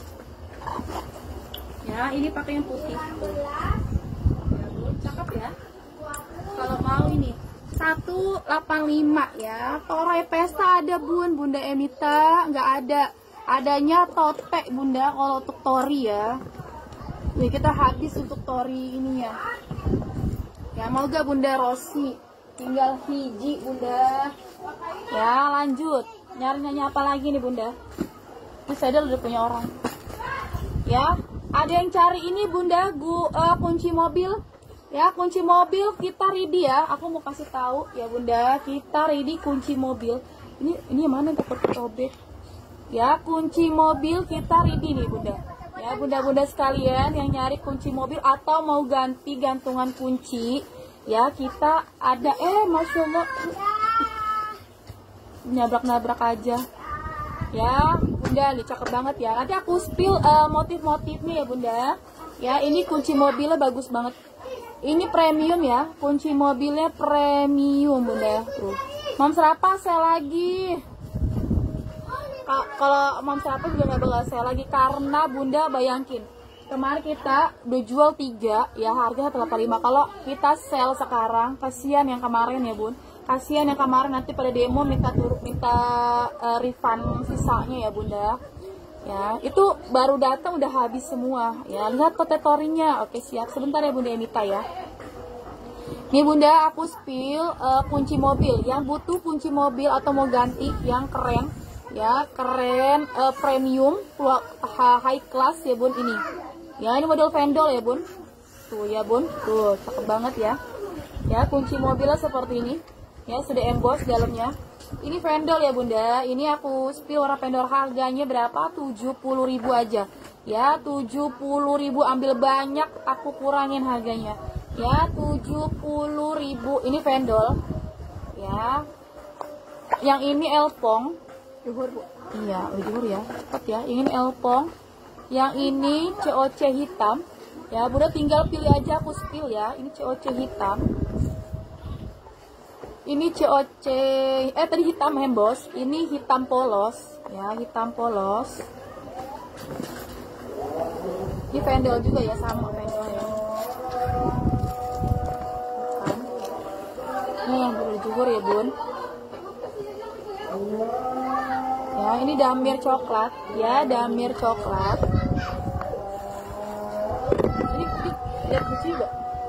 Ya, ini pakai yang putih. Ya, bun, cakep ya. Kalau mau ini 185 ya. Torai pesta ada bun, bunda Emita nggak ada. Adanya tote bunda kalau untuk tori ya. Nih kita habis untuk tori ini ya. Ya mau gak bunda Rosi? Tinggal hiji bunda. Ya lanjut. Nyari apa lagi nih bunda? Ini saya udah punya orang. Ya. Ada yang cari ini bunda, kunci mobil. Ya, kunci mobil kita ready ya. Aku mau kasih tahu ya bunda, kita ready kunci mobil. Ini mana takut sobek? Ya, kunci mobil kita ready nih bunda. Ya, bunda-bunda sekalian yang nyari kunci mobil atau mau ganti gantungan kunci, ya kita ada. Masya Allah, nabrak-nabrak aja. Ya bunda, nih cakep banget ya. Nanti aku spill motif-motifnya ya bunda. Ya ini kunci mobilnya bagus banget. Ini premium ya, kunci mobilnya premium bunda. Tuh. Mams Rafa saya lagi. Kalau Mams Rafa juga nggak bakal saya lagi karena bunda bayangin. Kemarin kita udah jual 3 ya, harga 185. Kalau kita sell sekarang, kasihan yang kemarin ya bun. Kasihan yang kemarin nanti pada demo minta refund sisanya ya bunda. Ya itu baru datang udah habis semua ya. Lihat kote torinya. Oke siap, sebentar ya bunda Emita ya. Nih bunda, aku spill kunci mobil. Yang butuh kunci mobil atau mau ganti yang keren, ya keren, premium, high class ya bun ini. Ya ini model vendol ya bun. Tuh ya bun, tuh cakep banget ya. Ya kunci mobilnya seperti ini. Ya sudah emboss dalamnya. Ini vendol ya bunda. Ini aku spill warna vendol, harganya berapa? 70.000 aja. Ya 70.000, ambil banyak aku kurangin harganya. Ya 70.000. Ini vendol. Ya. Yang ini elpong. Juhur bu. Iya, jujur ya, cepet ya. Ini elpong. Yang ini COC hitam. Ya, bunda tinggal pilih aja, aku spill ya. Ini COC hitam. Ini COC, tadi hitam emboss. Ini hitam polos, ya hitam polos. Ini vendol juga ya, sama vendol ya. Ini yang jujur ya bun. Ya, ini damir coklat, ya damir coklat. Ini lihat juga.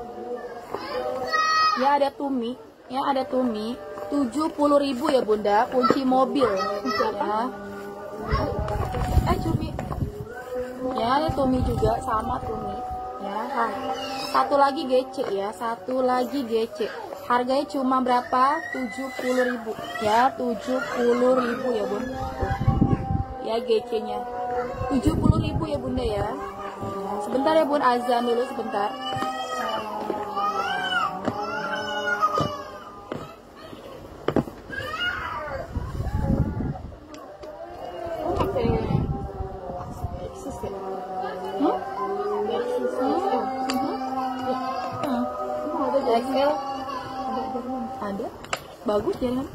Ya ada tumi, ya ada tumi. 70.000 ya bunda, kunci mobil. Ya. Cumi. Ya ada tumi juga, sama tumi. Ya, satu lagi GC ya, satu lagi GC. Harganya cuma berapa? 70.000 ya, 70.000 ya bun. Ya GC nya 70.000 ya bunda ya. Sebentar ya bun, azan dulu sebentar. XL ada, bagus ya kan?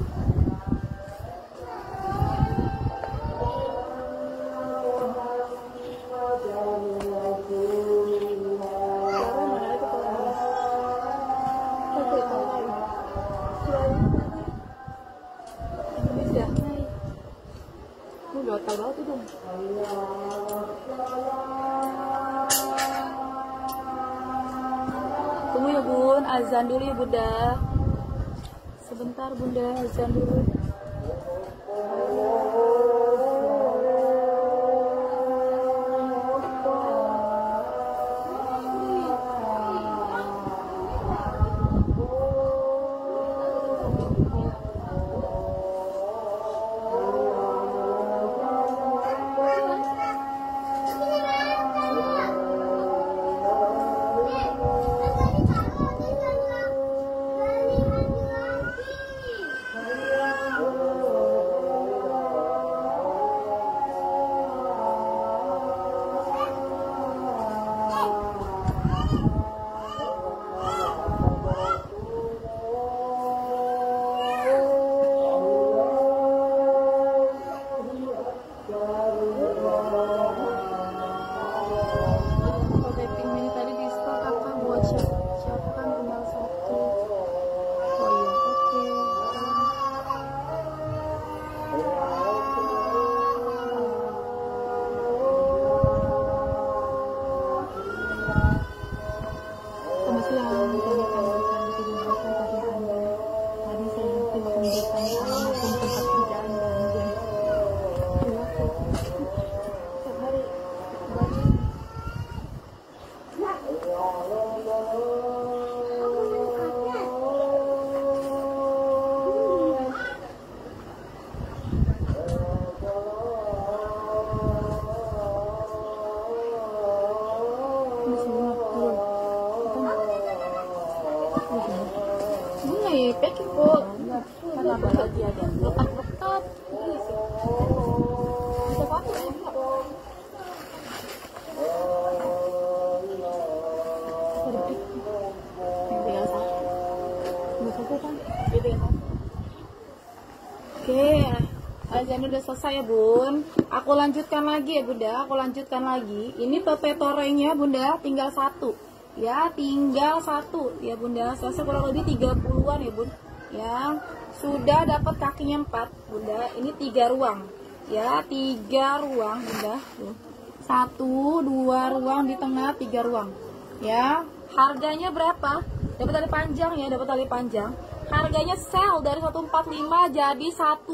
Gatal banget itu. Tunggu ya bun, azan dulu ya bunda. Sebentar bunda, azan dulu. Packing po. Kenapa lagi ada letak-letak? Bisa pakai enggak? Biasa. Biasa kan? Gitu ya kan? Oke, azan udah selesai ya bun. Aku lanjutkan lagi ya bunda. Aku lanjutkan lagi. Ini tope torengnya bunda, tinggal satu. Ya tinggal satu ya bunda, selesai kurang lebih 30-an ya bun. Ya sudah dapat kakinya 4 bunda. Ini 3 ruang ya, 3 ruang bunda. 1, 2 ruang di tengah, 3 ruang ya. Harganya berapa? Dapat tali panjang ya, dapat tali panjang. Harganya sale dari 145 jadi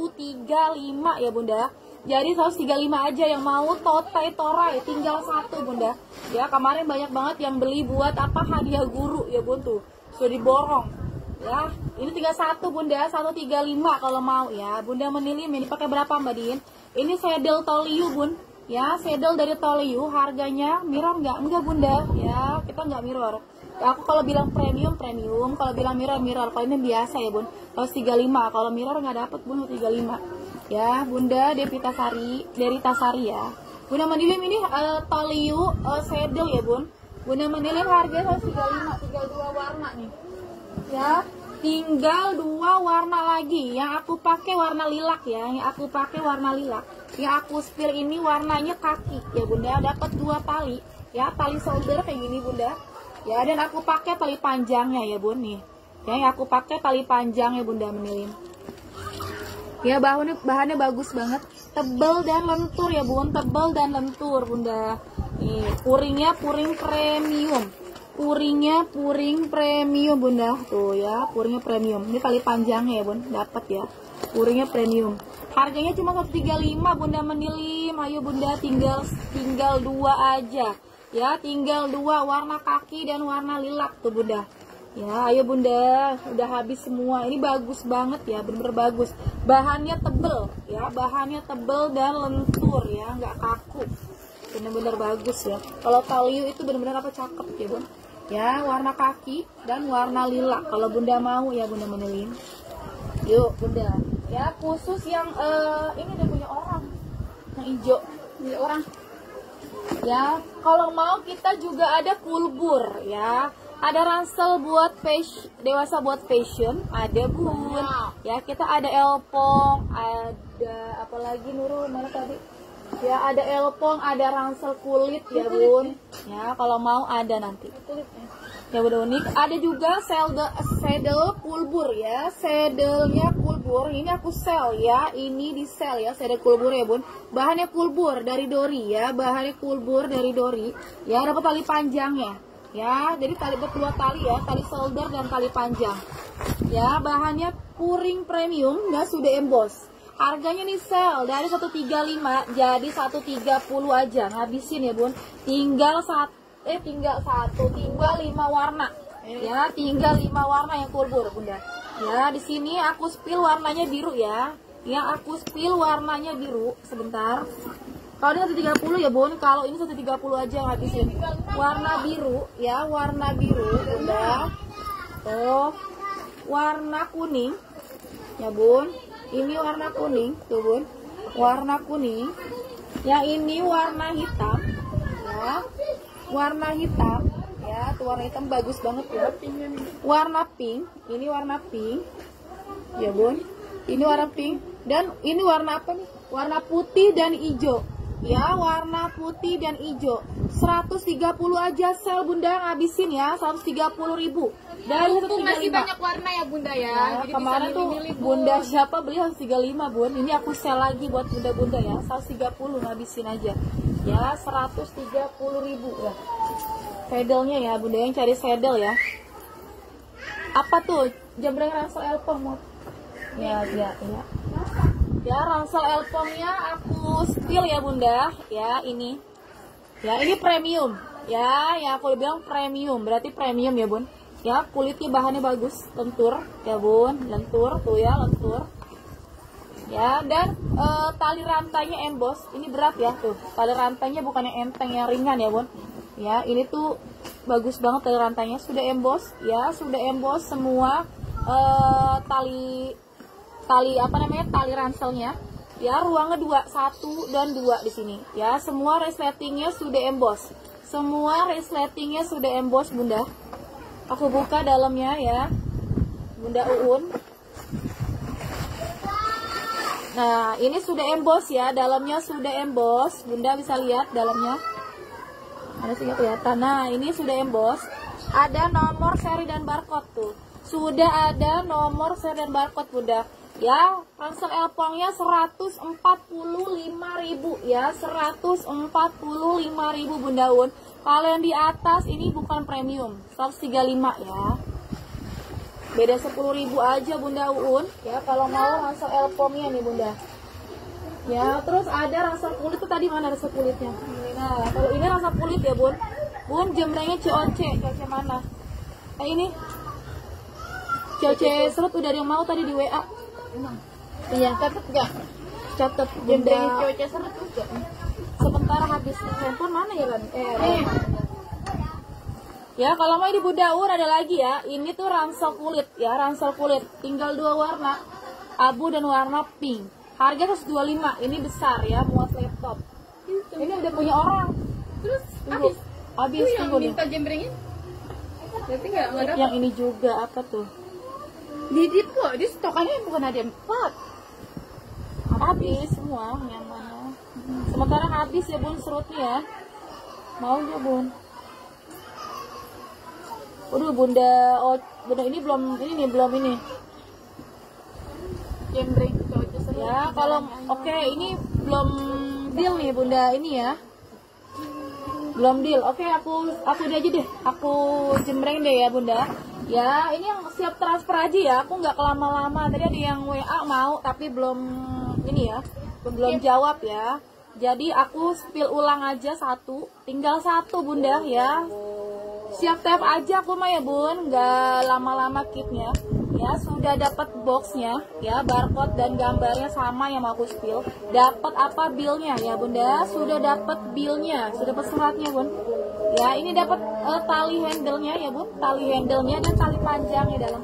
135 ya Bunda. Jadi 135 aja, yang mau totai torai tinggal satu Bunda. Ya, kemarin banyak banget yang beli buat apa, hadiah guru ya Bun tuh. Sudah diborong. Ya, ini tinggal satu Bunda, 135 kalau mau ya. Bunda menilim ini pakai berapa Mbak Din? Ini saddle Toliu Bun. Ya, saddle dari Toliu, harganya mirror nggak? Enggak Bunda. Ya, kita nggak mirror. Aku kalau bilang premium, kalau bilang mirror. Kalau ini biasa ya Bun, 135. Kalau mirror nggak dapet Bun, 135. Ya, Bunda Devita Sari, dari Tasari ya. Bunda menilim ini Toliu saddle ya Bun. Bunda menilim harganya 135, tinggal 2 warna nih. Ya, tinggal 2 warna lagi. Yang aku pakai warna lilac ya, Yang aku spill ini warnanya kaki ya Bunda. Dapat 2 tali ya, tali solder kayak gini Bunda. Ya, dan aku pakai tali panjangnya ya Bun nih. Ya, yang aku pakai tali panjang ya Bunda menilim. Ya, bahannya bagus banget, tebal dan lentur ya Bun, tebal dan lentur Bunda. Nih, puringnya puring premium. Puring premium Bunda. Tuh ya, puringnya premium. Ini tali panjangnya ya Bun, dapat ya. Puringnya premium. Harganya cuma 135 Bunda menilim. Ayo Bunda, tinggal 2 aja. Ya, tinggal 2 warna kaki dan warna lilac tuh Bunda. Ya, ayo Bunda, udah habis semua. Ini bagus banget ya, bener-bener bagus. Bahannya tebel ya, bahannya tebel dan lentur ya, nggak kaku. Bener-bener bagus ya. Kalau Toliu itu bener-bener apa, cakep ya Bun. Ya, warna kaki dan warna lilac. Kalau Bunda mau ya Bunda menilim. Yuk Bunda. Ya, khusus yang ini udah punya orang. Yang hijau, punya orang. Ya, kalau mau kita juga ada kulbur ya. Ada ransel buat dewasa buat fashion, ada Bun. Ya, kita ada elpong, ada apalagi Nurul mana tadi? Ya, ada elpong, ada ransel kulit ya Bun. Ya, kalau mau ada nanti. Ya udah unik. Ada juga saddle kulbur ya. Saddlenya kulbur. Ini aku sell ya. Ini di sell ya, saddle kulbur ya Bun. Bahannya kulbur dari dori ya. Bahannya kulbur dari dori. Ya, dapat tali panjangnya. Ya, jadi tali berdua tali ya, tali solder dan tali panjang. Ya, bahannya puring premium, nggak sudah emboss. Harganya nih sell dari 135 jadi 130 aja. Ngabisin ya Bun. Tinggal 5 warna. Ya, tinggal 5 warna yang kulbur Bunda. Ya, di sini aku spill warnanya biru ya. Yang aku spill warnanya biru. Sebentar. Kalau ini 130 ya Bun, kalau ini 130 aja ngabisin. Warna biru ya, warna biru Bunda. Tuh, warna kuning ya Bun. Ini warna kuning tuh Bun, warna kuning. Yang ini warna hitam ya, warna hitam ya. Tuh warna hitam bagus banget ya. Warna pink, ini warna pink ya Bun. Ini warna pink dan ini warna apa nih? Warna putih dan hijau. Ya, warna putih dan hijau. 130 aja sel Bunda, ngabisin ya, 130.000. Dan masih banyak warna ya Bunda ya. Jadi kemarin tuh Bunda siapa beli 135 Bun. Ini aku sel lagi buat Bunda-bunda ya, 130 ngabisin aja. Ya, 130.000 ya. Saddle-nya ya Bunda, yang cari saddle ya. Apa tuh? Jembreng ransel elpong. Ya. Ya, ransel elpongnya aku spill ya Bunda. Ya, ini. Ya, ini premium. Ya, aku bilang premium, berarti premium ya Bun. Ya, kulitnya bahannya bagus, lentur ya Bun, lentur tuh ya, lentur. Ya, dan tali rantainya emboss. Ini berat ya tuh. Tali rantainya bukan yang enteng, yang ringan ya Bun. Ya, ini tuh bagus banget tali rantainya, sudah emboss ya, sudah emboss semua tali tali ranselnya ya. Ruangnya 2, 1 dan 2 di sini ya. Semua resletingnya sudah emboss, Bunda. Aku buka dalamnya ya Bunda Uun. Nah, ini sudah emboss ya, dalamnya sudah emboss. Bunda bisa lihat dalamnya, ada sih kelihatan. Nah, ini sudah emboss, ada nomor seri dan barcode tuh. Sudah ada nomor seri dan barcode Bunda. Ya, ransel elpongnya 145.000 ya, 145.000 Bunda Un. Kalau yang di atas ini bukan premium, 135 ya. Beda 10.000 aja Bunda Uun. Ya, kalau mau ransel elpongnya nih Bunda. Ya, terus ada ransel kulit tuh tadi mana ransel kulitnya? Nah, kalau ini ransel kulit ya Bun. Bun, jembrengnya COC mana? Ini. COC serut udah ada yang mau tadi di WA. Iya, catet nggak? Catet Jembreng Bunda. COC serut juga. Sementara habis handphone mana ya kan? Ya, kalau mau di Bunda Uun ada lagi ya. Ini tuh ransel kulit ya, ransel kulit. Tinggal 2 warna, abu dan warna pink. Harga 125. Ini besar ya, muat laptop. Ini udah punya orang. Terus Tunggu. Habis itu yang tunggu nih. minta jembrengin? Berarti nggak ada. Yang ini juga apa tuh? Didit kok, di stokannya bukan ada 4. Habis semua yang mana? Sementara habis ya Bun serutnya ya. Mau nggak Bun? Waduh Bunda, oh Bunda ini belum ini. Jembreng COC serut. Ya kalau oke ini belum deal nih Bunda ini ya. Belum deal. Oke, aku udah aja deh. Aku jembreng deh ya Bunda. Ya, ini yang siap transfer aja ya. Aku nggak kelama-lama. Tadi ada yang WA mau tapi belum ini ya. Belum jawab ya. Jadi aku spill ulang aja satu. Tinggal satu Bunda ya. Siap tap aja aku mah ya Bun. Nggak lama-lama kitnya. Ya, sudah dapat boxnya ya, barcode dan gambarnya sama yang mau aku spill. Dapat apa billnya ya Bunda? Sudah dapat billnya, sudah dapat suratnya Bun. Ya, ini dapat tali handle-nya ya Bun, tali handle-nya dan tali panjangnya dalam.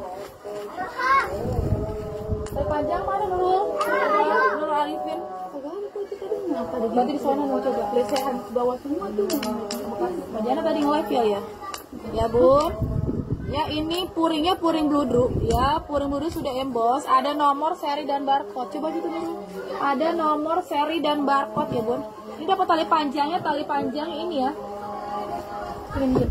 Tali panjang mana Nurul? Nurul Arifin. Berarti di sana mau coba lesehan bawah semua tuh. Bagaimana tadi nge-live ya? Ya Bun. Ya ini puringnya puring bludru ya, puring bludru sudah emboss, ada nomor seri dan barcode. Coba gitu dulu. Ada nomor seri dan barcode ya Bun. Ini dapat tali panjang ini ya. Ini.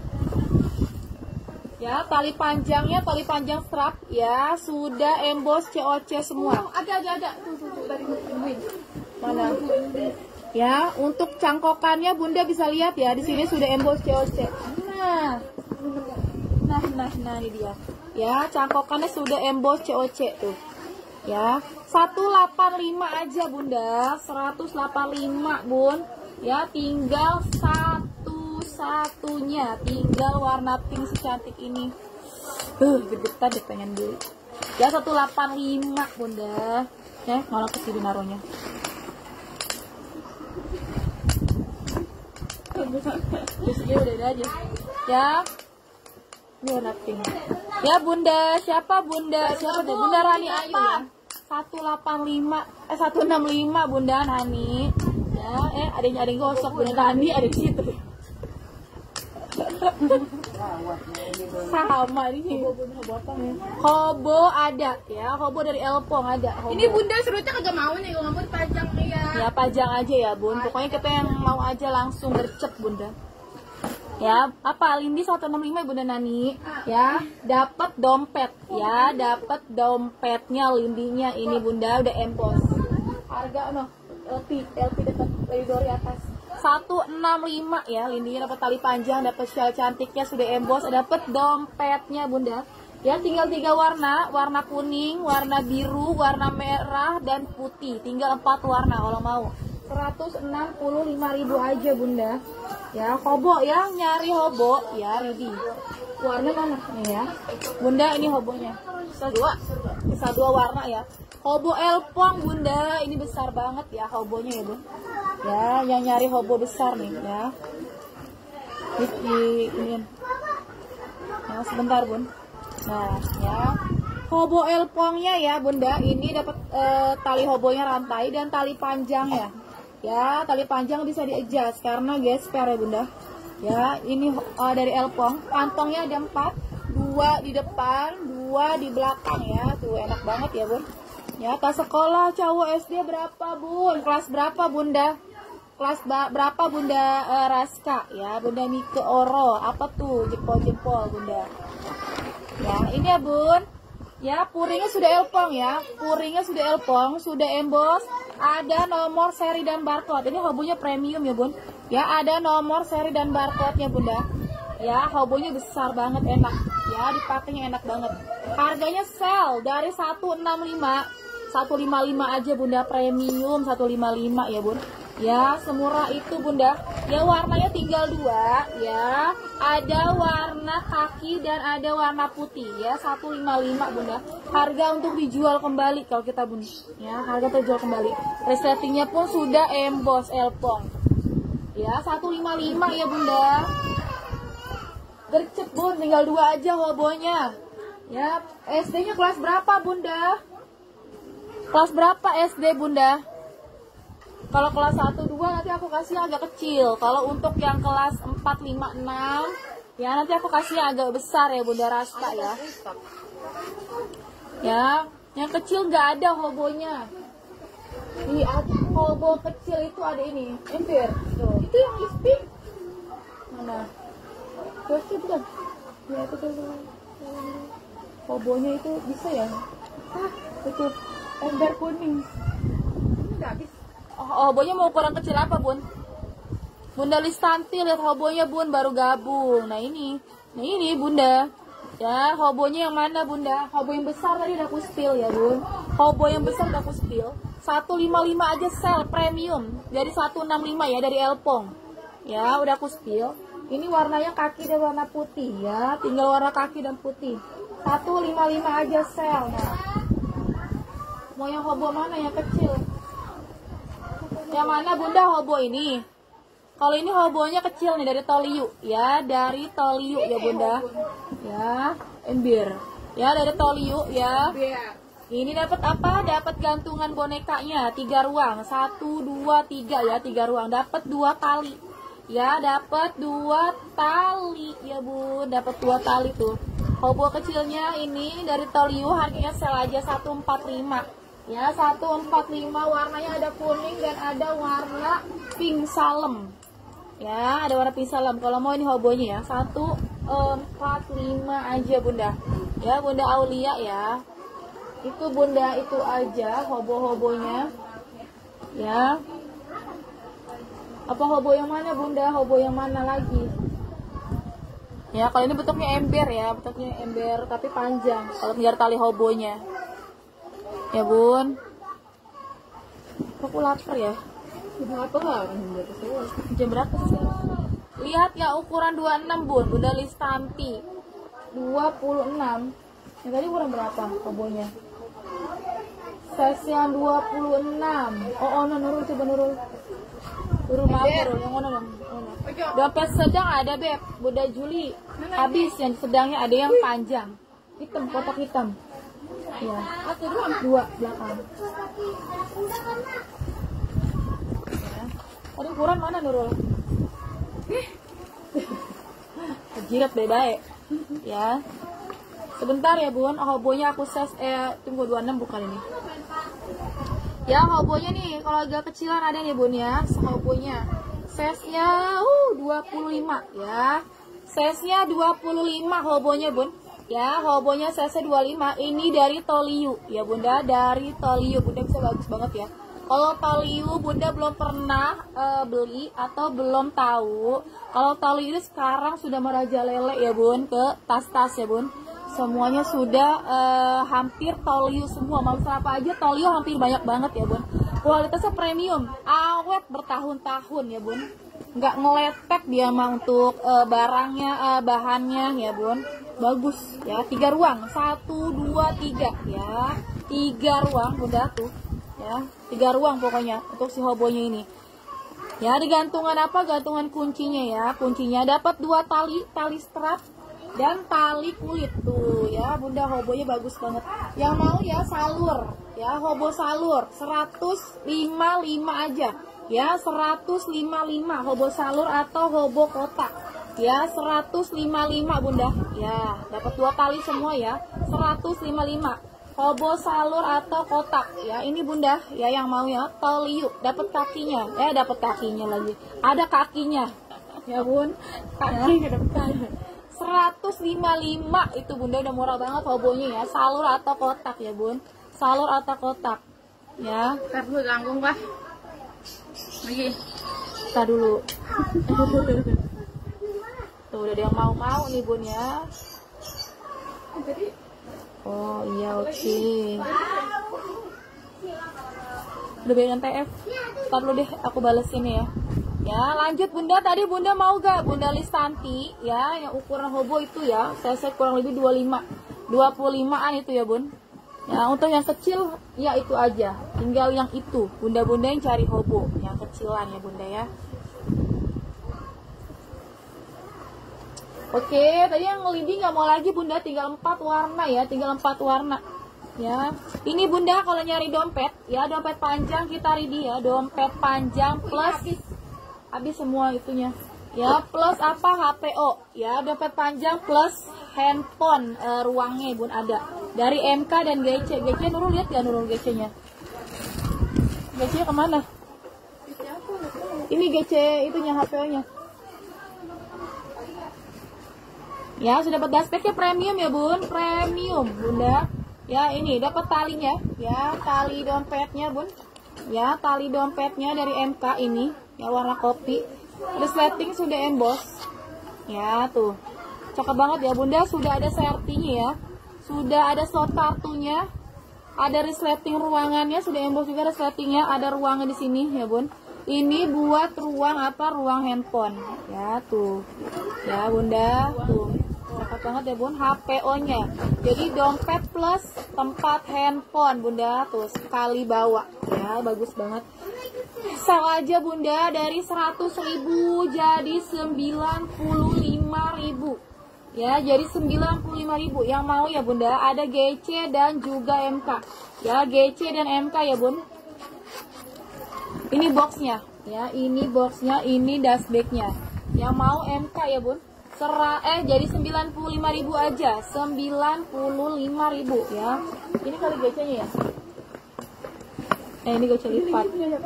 Ya, tali panjang strap ya, sudah emboss COC semua. Ada. Tuh tadi nungguin. Mana? Ya, untuk cangkokannya Bunda bisa lihat ya, di sini sudah emboss COC. Nah ini dia. Ya, cangkokannya sudah emboss COC tuh. Ya, 185 aja Bunda, 185 Bun. Ya, tinggal satu-satunya, tinggal warna pink secantik ini. Gedetan deh pengen beli. Ya, 185 Bunda. Malah kesini naruhnya. Terus dia udah aja. Ya. Ini warna pink. Ya Bunda, siapa Bunda? Siapa deh? Bunda Rani Ayu ya. 165 Bunda Nani. Ya, ada yang gosok Bunda Nani ada di situ. Sama ini. Hobo ada ya, hobo dari Elpong ada. Hobo. Ini Bunda serutnya kagak mau nih, kalau mau pajang nih ya. Ya pajang aja ya Bun. Pokoknya kita yang mau aja langsung gercep Bunda. Ya, apa Lindi 165 Bunda Nani? Ya, dapat dompet ya, dapat dompetnya Lindinya ini Bunda udah emboss. Harga LP dekat koridor atas. 165 ya, Lindinya dapat tali panjang, dapat shell cantiknya sudah emboss, dapat dompetnya Bunda. Ya, tinggal 3 warna, warna kuning, warna biru, warna merah dan putih. Tinggal 4 warna kalau mau. 165.000 aja Bunda. Ya, hobo ya, nyari hobo ya, Ridi. Warna mana? Nih ya. Bunda ini hobonya. Bisa dua warna ya. Hobo Elpong Bunda, ini besar banget ya hobonya ya Bun. Ya, yang nyari hobo besar nih ya. Ini. Nah, sebentar Bun. Nah, ya. Hobo Elpongnya ya Bunda, ini dapat tali hobonya rantai dan tali panjangnya. Ya, tali panjang bisa di-adjust karena gesper ya Bunda. Ya, ini dari Elpong. Kantongnya ada 4, 2 di depan, 2 di belakang ya. Tuh enak banget ya Bun. Ya, tas sekolah cowok SD berapa Bun? Kelas berapa Bunda? Kelas berapa Bunda Raska? Ya, Bunda Mike Oro. Apa tuh? Jempol-jempol Bunda. Ya, ini ya Bun. Ya, puringnya sudah Elpong ya. Puringnya sudah Elpong, sudah emboss. Ada nomor seri dan barcode. Ini hobonya premium ya Bun. Ya, ada nomor seri dan barcode-nya Bunda. Ya, hobonya besar banget, enak. ya, dipakainya enak banget. Harganya sale dari 165 aja bunda, premium 155 ya bun. Ya, semurah itu bunda. Ya, warnanya tinggal dua ya. Ada warna kaki dan ada warna putih ya, 155 bunda. Harga untuk dijual kembali kalau kita bun. Ya, harga terjual kembali. Resletingnya pun sudah emboss elpong. Ya, 155 ya bunda. Gercep bun, tinggal dua aja hobonya. Ya, SD-nya kelas berapa bunda? Kelas berapa SD bunda? Kalau kelas 1, 2 nanti aku kasih agak kecil. Kalau untuk yang kelas 4, 5, 6 ya nanti aku kasih agak besar ya bunda Raska ya. Ya, yang kecil nggak ada hobonya. Ini ada hobo kecil itu ada ini. Empir. Tuh. Itu yang lisping. Mana? Tuh bukan? Ya itu tuh. Hobonya itu bisa ya? Itu ember kuning. Ini nggak habis. Hobonya mau ukuran kecil apa bun? Bunda Listanti lihat hobonya bun, baru gabung. Nah ini bunda. Ya, hobonya yang mana bunda? Hobo yang besar tadi udah aku spill ya bun. Hobo yang besar udah aku spill. 155 aja sel premium dari 165 ya, dari Elpong. Ya, udah aku spill. Ini warnanya kaki dan warna putih ya. Tinggal warna kaki dan putih. 155 aja sel. Nah. Mau yang hobo mana yang kecil? Yang mana bunda hobo ini? Kalau ini hobonya kecil nih dari Toliu ya, dari Toliu ya bunda. Ya, embir. Ya, dari Toliu ya. Ini dapat apa? Dapat gantungan bonekanya 3 ruang. 1 2 3 ya, 3 ruang. Dapat 2 tali. Ya, dapat 2 tali ya bun. Dapat 2 tali tuh. Hobo kecilnya ini dari Toliu, harganya sel aja 145. Ya, 145, warnanya ada kuning dan ada warna pink salem. Ya, ada warna pink salem. Kalau mau ini hobonya ya, 145 aja bunda. Ya, bunda Aulia ya. Itu bunda itu aja hobo-hobonya. Ya. Apa hobo yang mana bunda? Hobo yang mana lagi? Ya, kalau ini bentuknya ember ya, bentuknya ember tapi panjang. Kalau tinggal tali hobonya. Ya bun, aku lapar ya. Jam berapa sih? Lihat ya, ukuran 26 bun, bunda Listanti 26. Yang tadi ukuran berapa hobonya? Size yang 26. Oh Nurul, coba Nurul. Nurul maaf Nurul, yang mana dong? Dompet sedang ada beb, bunda Juli. Habis yang sedangnya ada yang panjang, hitam, kotak hitam. Ya, 2 belakang. Ya. Tadi ukuran mana Nurul? Jirat baik-baik. Ya. Sebentar ya bun, hobonya aku size tunggu 26 bukan ini. Ya, hobonya nih kalau agak kecilan ada nih bun ya, hobonya. Size-nya 25 ya. Size-nya 25 hobonya bun. Ya, hobonya size 25. Ini dari Toliu ya bunda, dari Toliu. Bunda bisa bagus banget ya. Kalau Toliu bunda belum pernah beli atau belum tahu. Kalau Toliu itu sekarang sudah merajalela ya bun, ke tas-tas ya bun. Semuanya sudah hampir Toliu semua. Mau apa aja Toliu hampir banyak banget ya bun. Kualitasnya premium, awet bertahun-tahun ya bun. Nggak ngeletek dia mah untuk barangnya, bahannya ya bun. Bagus ya, 3 ruang, 1 2 3 ya, 3 ruang bunda tuh ya, 3 ruang pokoknya untuk si hobonya ini ya. Digantungan apa? Gantungan kuncinya ya. Kuncinya dapat 2 tali strap dan tali kulit tuh ya bunda. Hobonya bagus banget. Yang mau ya salur ya, hobo salur 155 aja ya, 155 hobo salur atau hobo kotak ya, 155 bunda ya. Dapat 2 tali semua ya, 155 hobo salur atau kotak ya. Ini bunda ya, yang mau ya Toliu. Dapat kakinya dapat kakinya lagi, ada kakinya ya bun, kakinya dapat kakinya. 155 itu bunda, udah murah banget hobonya ya. Salur atau kotak ya bun, salur atau kotak ya. Ntar gue ganggu bah lagi, kita dulu. Tuh udah ada yang mau nih bun ya. Jadi Oh iya, oke. Udah bayar TF. Ntar dulu deh, aku bales ini ya. Ya, lanjut Bunda. Tadi Bunda mau gak Bunda Listanti ya, yang ukuran hobo itu ya. Saya kurang lebih 25-an itu ya, Bun. Ya, untuk yang kecil ya itu aja. Tinggal yang itu. Bunda-bunda yang cari hobo, yang kecilan ya, Bunda ya. Oke, tadi yang lidi nggak mau lagi Bunda, tinggal 4 warna ya, tinggal 4 warna. Ya, ini Bunda kalau nyari dompet, ya dompet panjang kita ready ya, dompet panjang plus habis semua itunya. Ya, plus apa HPO, ya dompet panjang plus handphone ruangnya Bun ada. Dari MK dan GC. GC Nurul lihat ya Nurul GC-nya. GC kemana? Ini GC itunya HPO-nya. Ya, sudah dapat daspeknya premium ya Bun, premium Bunda. Ya, ini dapat talinya, ya tali dompetnya Bun. Ya, tali dompetnya dari MK ini, ya warna kopi. Resleting sudah emboss. Ya, tuh. Cakep banget ya Bunda, sudah ada sertinya ya. Sudah ada slot kartunya. Ada resleting ruangannya, sudah emboss juga resletingnya, ada ruangnya di sini ya Bun. Ini buat ruang apa? Ruang handphone. Ya, tuh. Ya, Bunda, tuh. Cakep banget ya Bun, HPO-nya. Jadi dompet plus tempat handphone Bunda, tuh sekali bawa. Ya, bagus banget. Sel aja Bunda dari 100.000 jadi 95.000. Ya, jadi 95.000. Yang mau ya Bunda, ada GC dan juga MK. Ya, GC dan MK ya Bun. Ini boxnya, ya, ini boxnya, ini dashbacknya. Yang mau MK ya Bun. Jadi 95.000 aja, 95.000 ya. Ini kali GC-nya ya. Ini GC lipat.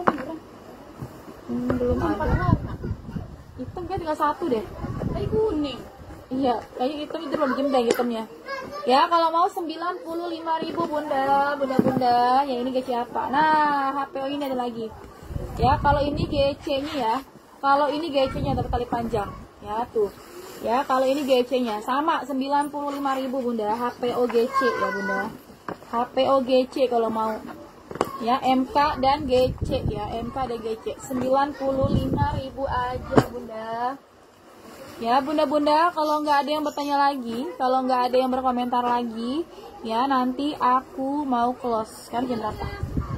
Belum ada. Hitam kan tinggal satu deh. tadi kuning. Iya, kayaknya hitam itu belum jemdang hitamnya. Ya, kalau mau 95.000 Bunda, Bunda. Yang ini GC apa? Nah, HPO ini ada lagi. Ya, kalau ini GC-nya ya. Kalau ini GC-nya dapat tali panjang. Ya, tuh. Ya, kalau ini GC-nya sama 95.000 Bunda, HPO GC ya Bunda. HPO GC kalau mau. Ya, MK dan GC ya, MK dan GC. 95.000 aja Bunda. Ya, Bunda-bunda, kalau nggak ada yang bertanya lagi, kalau nggak ada yang berkomentar lagi, ya nanti aku mau close. Sekarang jam berapa?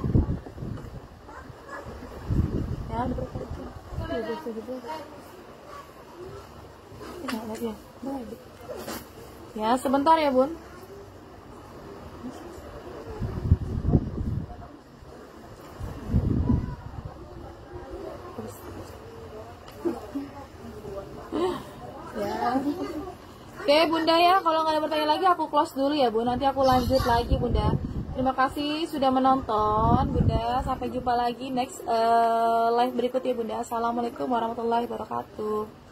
Ya, udah berapa? Ya, sebentar ya Bun. Ya. Oke Bunda ya, kalau nggak ada bertanya lagi aku close dulu ya Bun. Nanti aku lanjut lagi Bunda. Terima kasih sudah menonton Bunda. Sampai jumpa lagi next live berikut ya Bunda. Assalamualaikum warahmatullahi wabarakatuh.